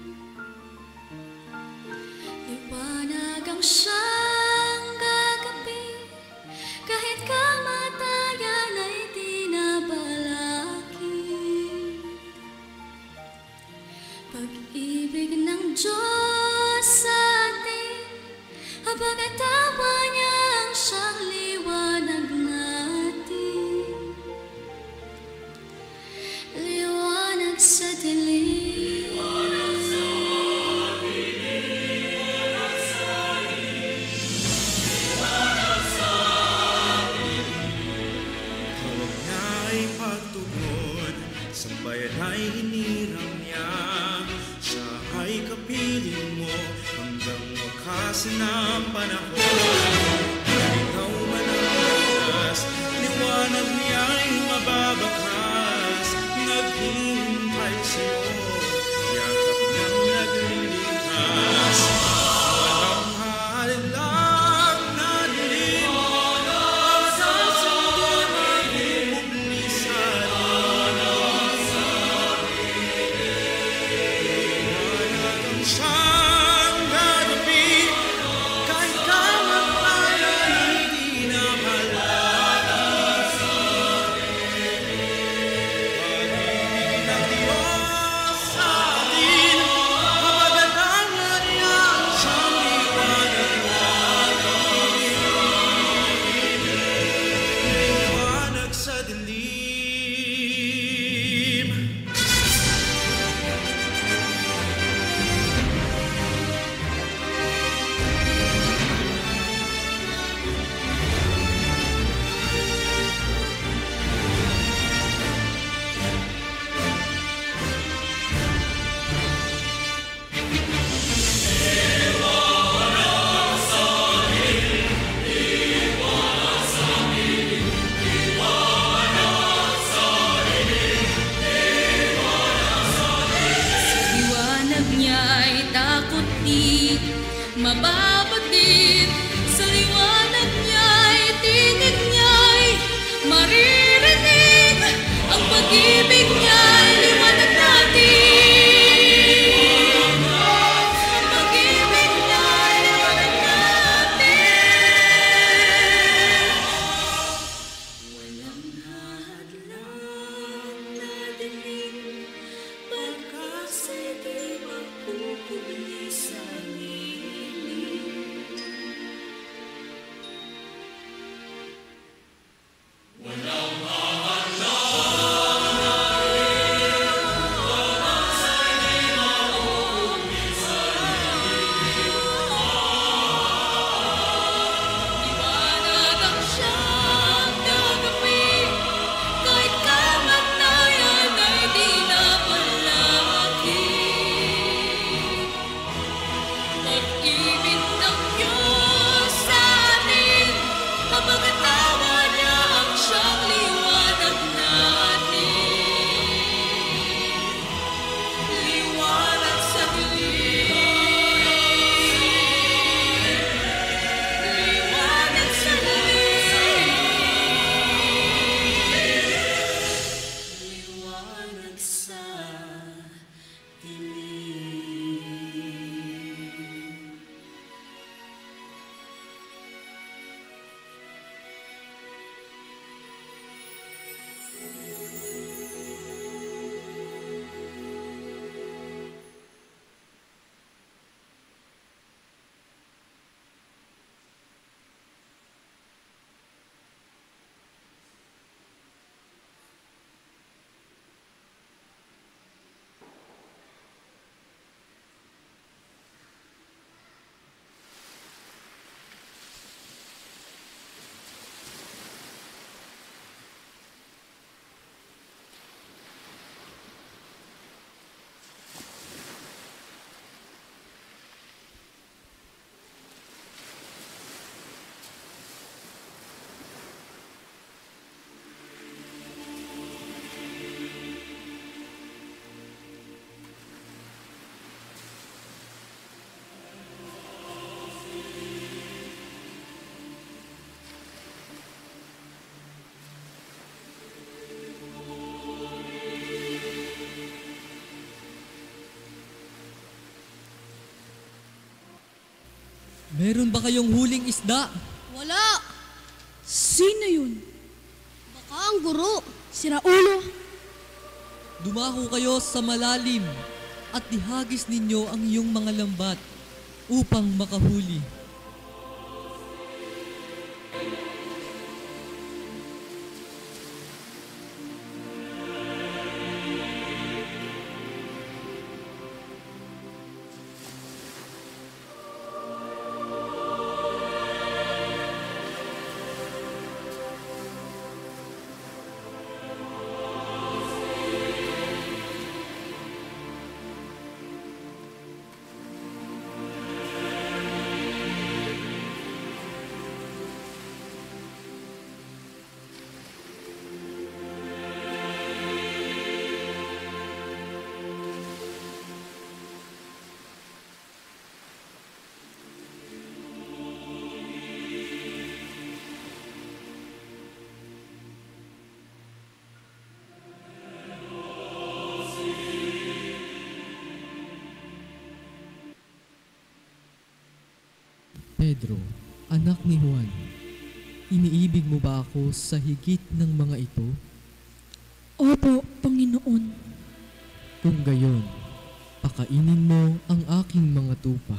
Liwanag ang siyang gagabi, kahit kamatayan ay di nabalaki. Pag-ibig ng Diyos sa atin, habang atawa niya ang siyang liwanag natin. Liwanag sa dilim. Liwanag sa dilim. Liwanag sa dilim. Liwanag sa dilim. Tawag niya ay pagtugon, sambayan ay hiniram niya. Siya ay kapiling mo hanggang wakas ng panahon. Ikaw man ang wakas, liwanag niya'y mababakas. Naghihintay sa'yo, yakap niyang naglilikas. Walang halang na dilim, pagkasa'y makukupli sa liwanag sa liwanag ang siyang gagabi, kahit kamatayan ay di nabalaki. Pag-ibig ng Diyos sa atin, kapagatangan niya ang siyang liwanag natin. Liwanag sa dilim. Liwanag niya ay takot di mababatid. Sa liwanag niya ay tinig niya'y maririnig. Ang pag-ibig niya ay liwanag natin. Ang pag-ibig niya ay liwanag natin. Walang hadlang na dilim, pagkasa'y di makukupli sa lilim. Walang hahalang na Meron ba kayong huling isda? Wala! Sino yun? Baka ang guro, si Raulo. Dumako kayo sa malalim at ihagis ninyo ang iyong mga lambat upang makahuli. Pedro, anak ni Juan, iniibig mo ba ako sa higit ng mga ito? Opo, Panginoon. Kung gayon, pakainin mo ang aking mga tupa.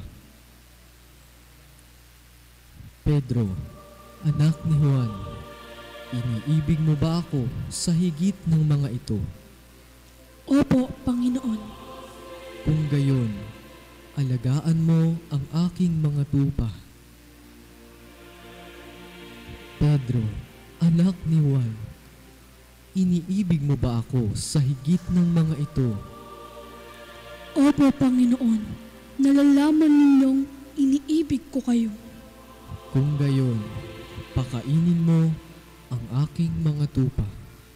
Pedro, anak ni Juan, iniibig mo ba ako sa higit ng mga ito? Opo, Panginoon. Kung gayon, alagaan mo ang aking mga tupa. Pedro, anak ni Juan, iniibig mo ba ako sa higit ng mga ito? Opo, Panginoon. Nalalaman ninyong iniibig ko kayo. Kung gayon, pakainin mo ang aking mga tupa.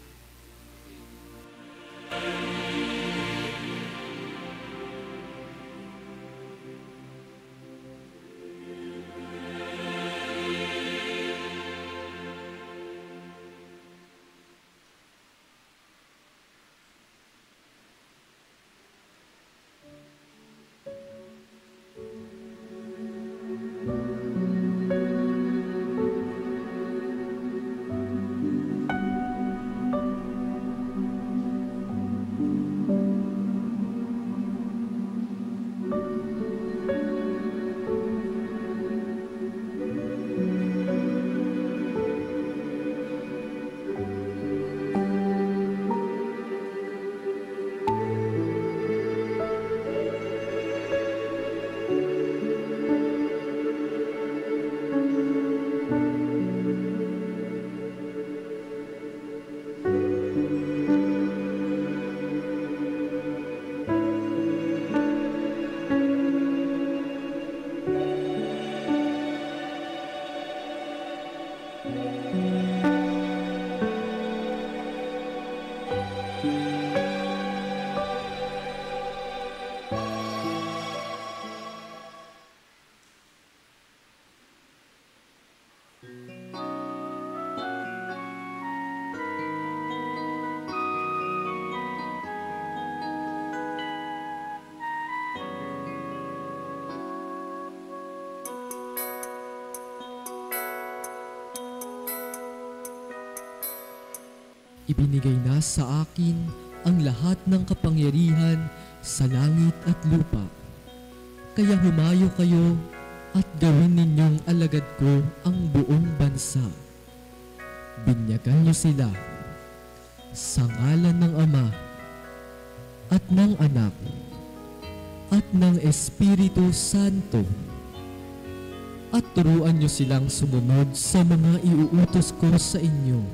Ibinigay na sa akin ang lahat ng kapangyarihan sa langit at lupa. Kaya humayo kayo at gawin ninyong alagad ko ang buong bansa. Binyagan niyo sila sa ngalan ng Ama at ng Anak at ng Espiritu Santo. At turuan niyo silang sumunod sa mga iuutos ko sa inyo.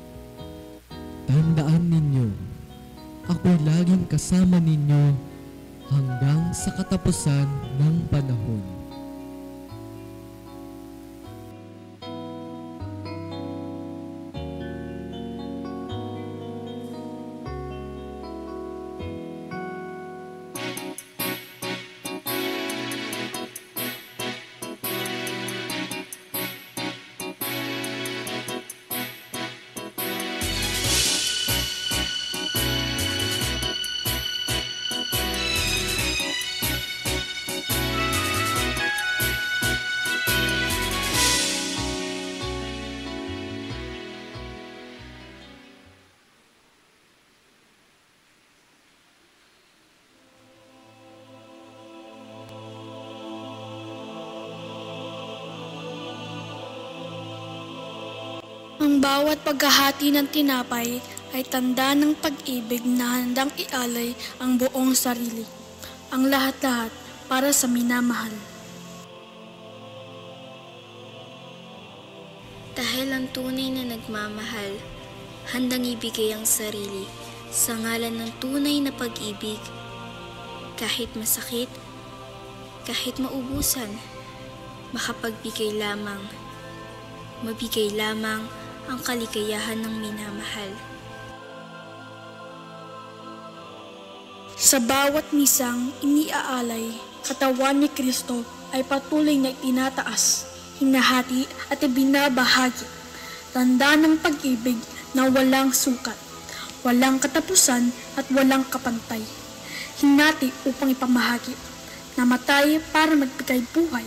Tandaan ninyo, ako'y laging kasama ninyo hanggang sa katapusan ng panahon. bawat paghahati ng tinapay ay tanda ng pag-ibig na handang ialay ang buong sarili, ang lahat-lahat para sa minamahal. Dahil ang tunay na nagmamahal, handang ibigay ang sarili sa ngalan ng tunay na pag-ibig, kahit masakit, kahit maubusan, makapagbigay lamang, mabigay lamang ang kaligayahan ng minamahal. Sa bawat misang iniaalay, katawan ni Kristo ay patuloy na itinataas, hinahati at ibinabahagi. Tanda ng pag-ibig na walang sukat, walang katapusan at walang kapantay. Hinati upang ipamahagi, namatay para magbigay buhay.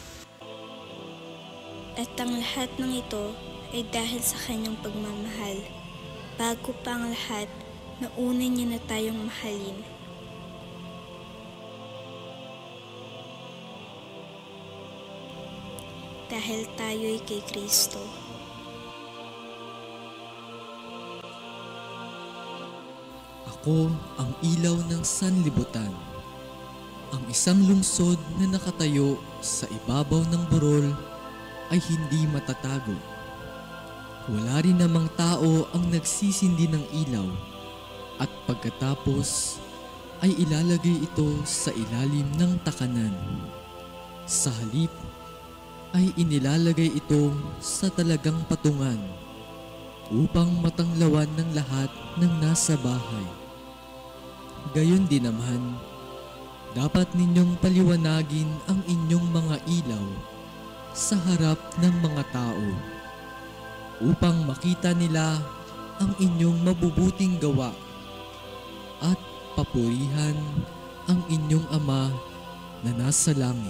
At ang lahat ng ito ay dahil sa kanyang pagmamahal. Bago pa ang lahat, nauna niya na tayong mahalin. Dahil tayo'y kay Kristo. Ako ang ilaw ng sanlibutan, ang isang lungsod na nakatayo sa ibabaw ng burol ay hindi matatago. Wala rin namang tao ang nagsisindi ng ilaw at pagkatapos ay ilalagay ito sa ilalim ng takanan. Sa halip ay inilalagay ito sa talagang patungan upang matanglawan ng lahat ng nasa bahay. Gayon din naman, dapat ninyong paliwanagin ang inyong mga ilaw sa harap ng mga tao upang makita nila ang inyong mabubuting gawa at papurihan ang inyong Ama na nasa langit.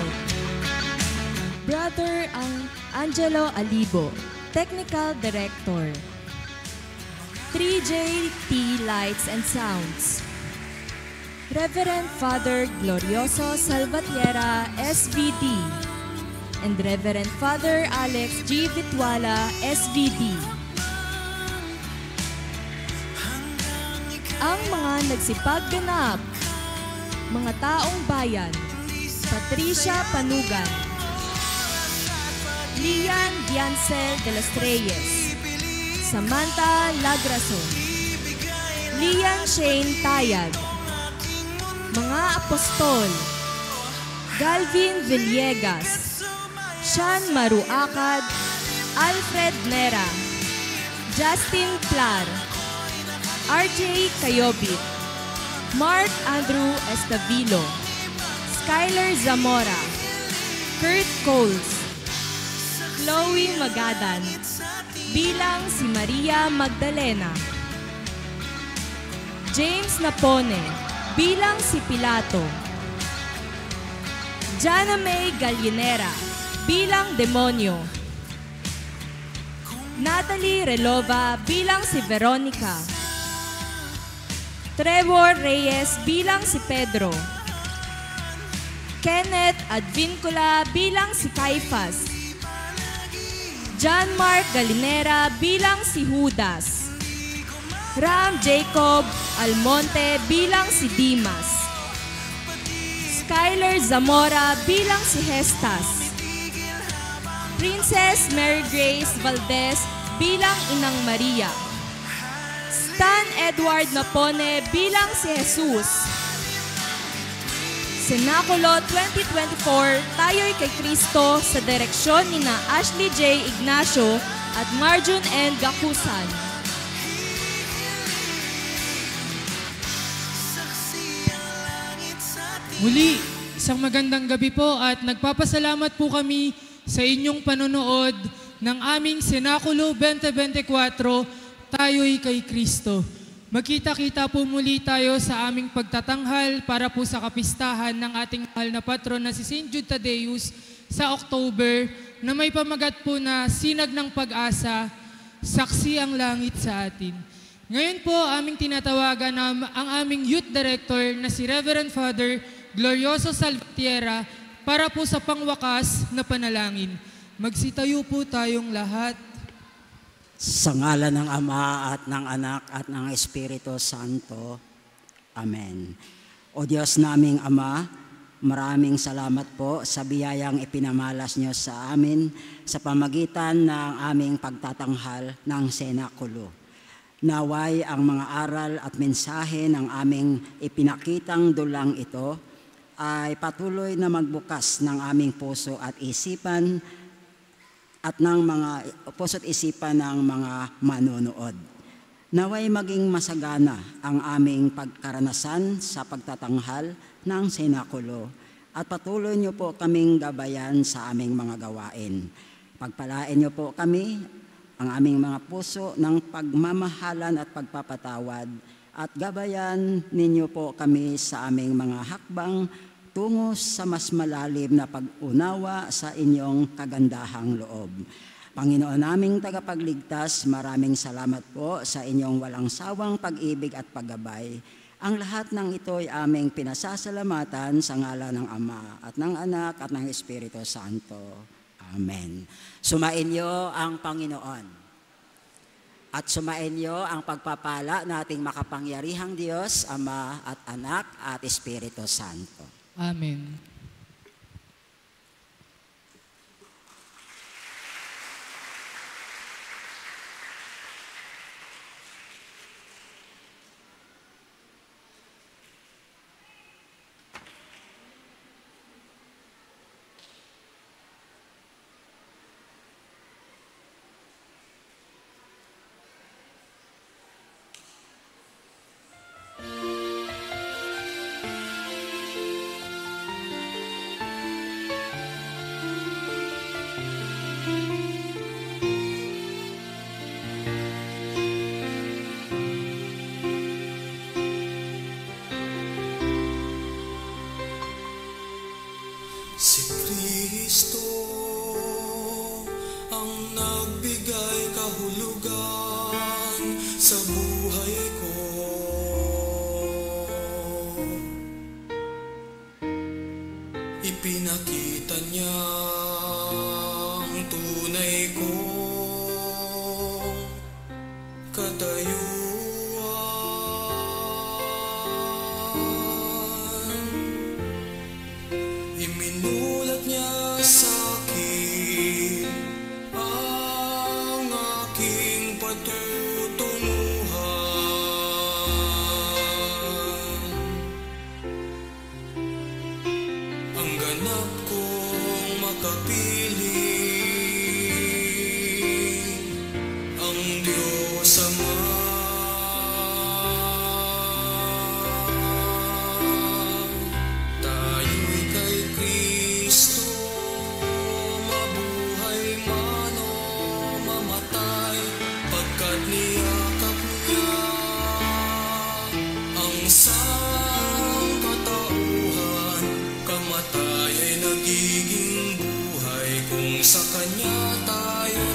Lungsod. Brother Angelo Alibo, Technical Director. 3JT Lights and Sounds. Reverend Father Glorioso Salvatierra, SVD, and Reverend Father Alex G. Vitwala, SVD. Ang mga nagsipagganap, mga taong bayan, Patricia Panugan, Lian Diancel de los Reyes, Samantha Lagrason, Lian Shane Tayag, mga apostol, Galvin Villegas, Sean Maruakad, Alfred Mera, Justin Plar, RJ Cayobit, Mark Andrew Estabilo, Skyler Zamora, Kurt Coles, Chloe Magadan, bilang si Maria Magdalena, James Napone, bilang si Pilato, Jana May Gallinera, bilang demonyo, Natalie Relova, bilang si Veronica, Trevor Reyes, bilang si Pedro, Kenneth Advincula, bilang si Caiphas, John Mark Gallinera, bilang si Judas, Ram Jacob Almonte, bilang si Dimas, Skyler Zamora, bilang si Hestas, Princess Mary Grace Valdez, bilang Inang Maria, Stan Edward Napone, bilang si Jesus. Senakulo 2024, Tayo'y kay Kristo, sa direksyon ni na Ashley J. Ignacio at Marjun N. Gakusan. Muli, isang magandang gabi po at nagpapasalamat po kami sa inyong panonood ng aming Senakulo 2024, Tayo'y kay Kristo. Magkita-kita po muli tayo sa aming pagtatanghal para po sa kapistahan ng ating mahal na patron na si St. Jude Thaddeus sa October na may pamagat po na Sinag ng Pag-asa, Saksi ang Langit sa Atin. Ngayon po, aming tinatawagan ang aming Youth Director na si Reverend Father Glorioso Salvatierra para po sa pangwakas na panalangin. Magsitayo po tayong lahat. Sa ngalan ng Ama at ng Anak at ng Espiritu Santo. Amen. O Diyos naming Ama, maraming salamat po sa biyayang ipinamalas niyo sa amin sa pamagitan ng aming pagtatanghal ng Senakulo. Naway ang mga aral at mensahe ng aming ipinakitang dulang ito ay patuloy na magbukas ng aming puso at isipan at ng mga puso't isipan ng mga manonood. Naway maging masagana ang aming pagkaranasan sa pagtatanghal ng Senakulo at patuloy niyo po kaming gabayan sa aming mga gawain. Pagpalain niyo po kami, ang aming mga puso ng pagmamahalan at pagpapatawad at gabayan ninyo po kami sa aming mga hakbang tungo sa mas malalim na pag-unawa sa inyong kagandahang loob. Panginoon naming tagapagligtas, maraming salamat po sa inyong walang sawang pag-ibig at paggabay. Ang lahat ng ito ay aming pinasasalamatan sa ngalan ng Ama at ng Anak at ng Espiritu Santo. Amen. Sumain niyo ang Panginoon. At sumain niyo ang pagpapala nating makapangyarihang Diyos, Ama at Anak at Espiritu Santo. Amen. Si Kristo ang nagbigay kahulugan sa buhay ko. Ipinakita niya ang tunay kong katayuan. Iminulat niya sa akin ang aking patutunguhan. Ang ganap kong makapiling ang Diyos Ama. Tayo'y kay Kristo, mabuhay man o mamatay, pagkat niyakap niya ang sangkatauhan. Kamatay ay nagiging buhay kung sa Kanya tayo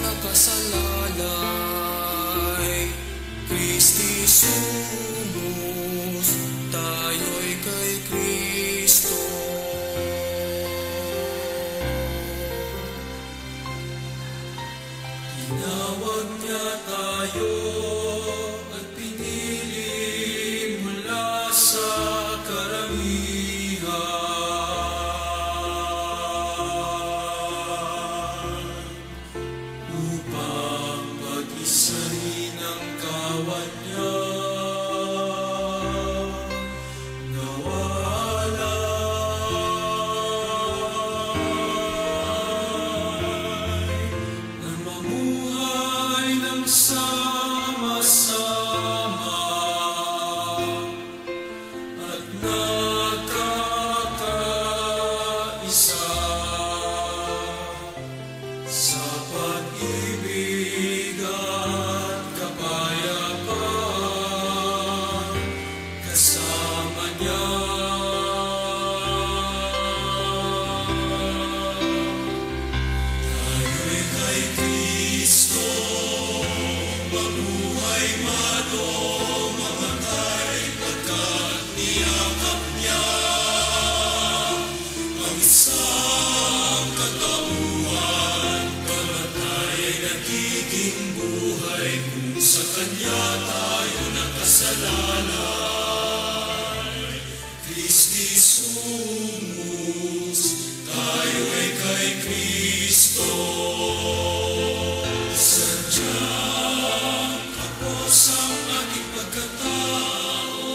nakasalalay. Kristi sumus, tayo'y kay Kristo. Tinawag niya tayo at pinili mula sa karamihan upang pag-isahin ang kawat niya. Na mamuhay ng sama-sama at nagkakaisa sa pag-ibig at kapayapaan kasama niya. Tayo'y kay Kristo, mabuhay man o mamatay, pagkat niyakap niya ang isang katauhan. Kamatay ay nagiging buhay kung sa Kanya tayo nakasalalay. Kristi sumus, tayo'y kay Kristo. Sadyang kapos ang ating pagkatao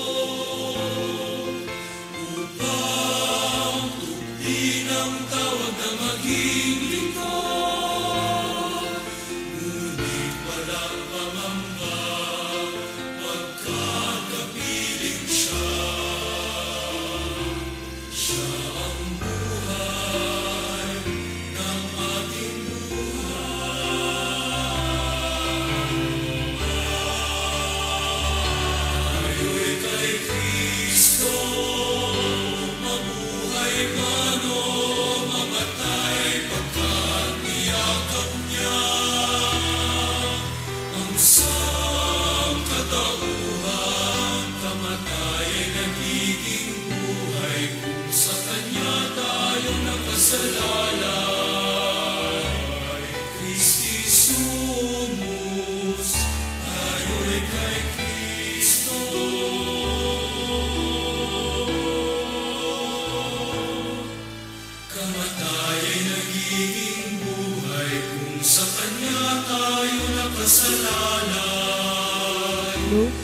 upang tuklin ang tawag na maging lingkod. Ngunit walang pangamba pagkat kapiling siya. Siya ang buhay ng ating tayo'y kay Kristo, mabuhay man o mamatay, pagkat niyakap niya ang sangkatauhan. Kamatay ay nagiging buhay kung sa Kanya tayo nakasalalay. Kristi sumus, tayo'y kay Kristo. Kamatay ay nagiging buhay kung sa Kanya tayo nakasalalay.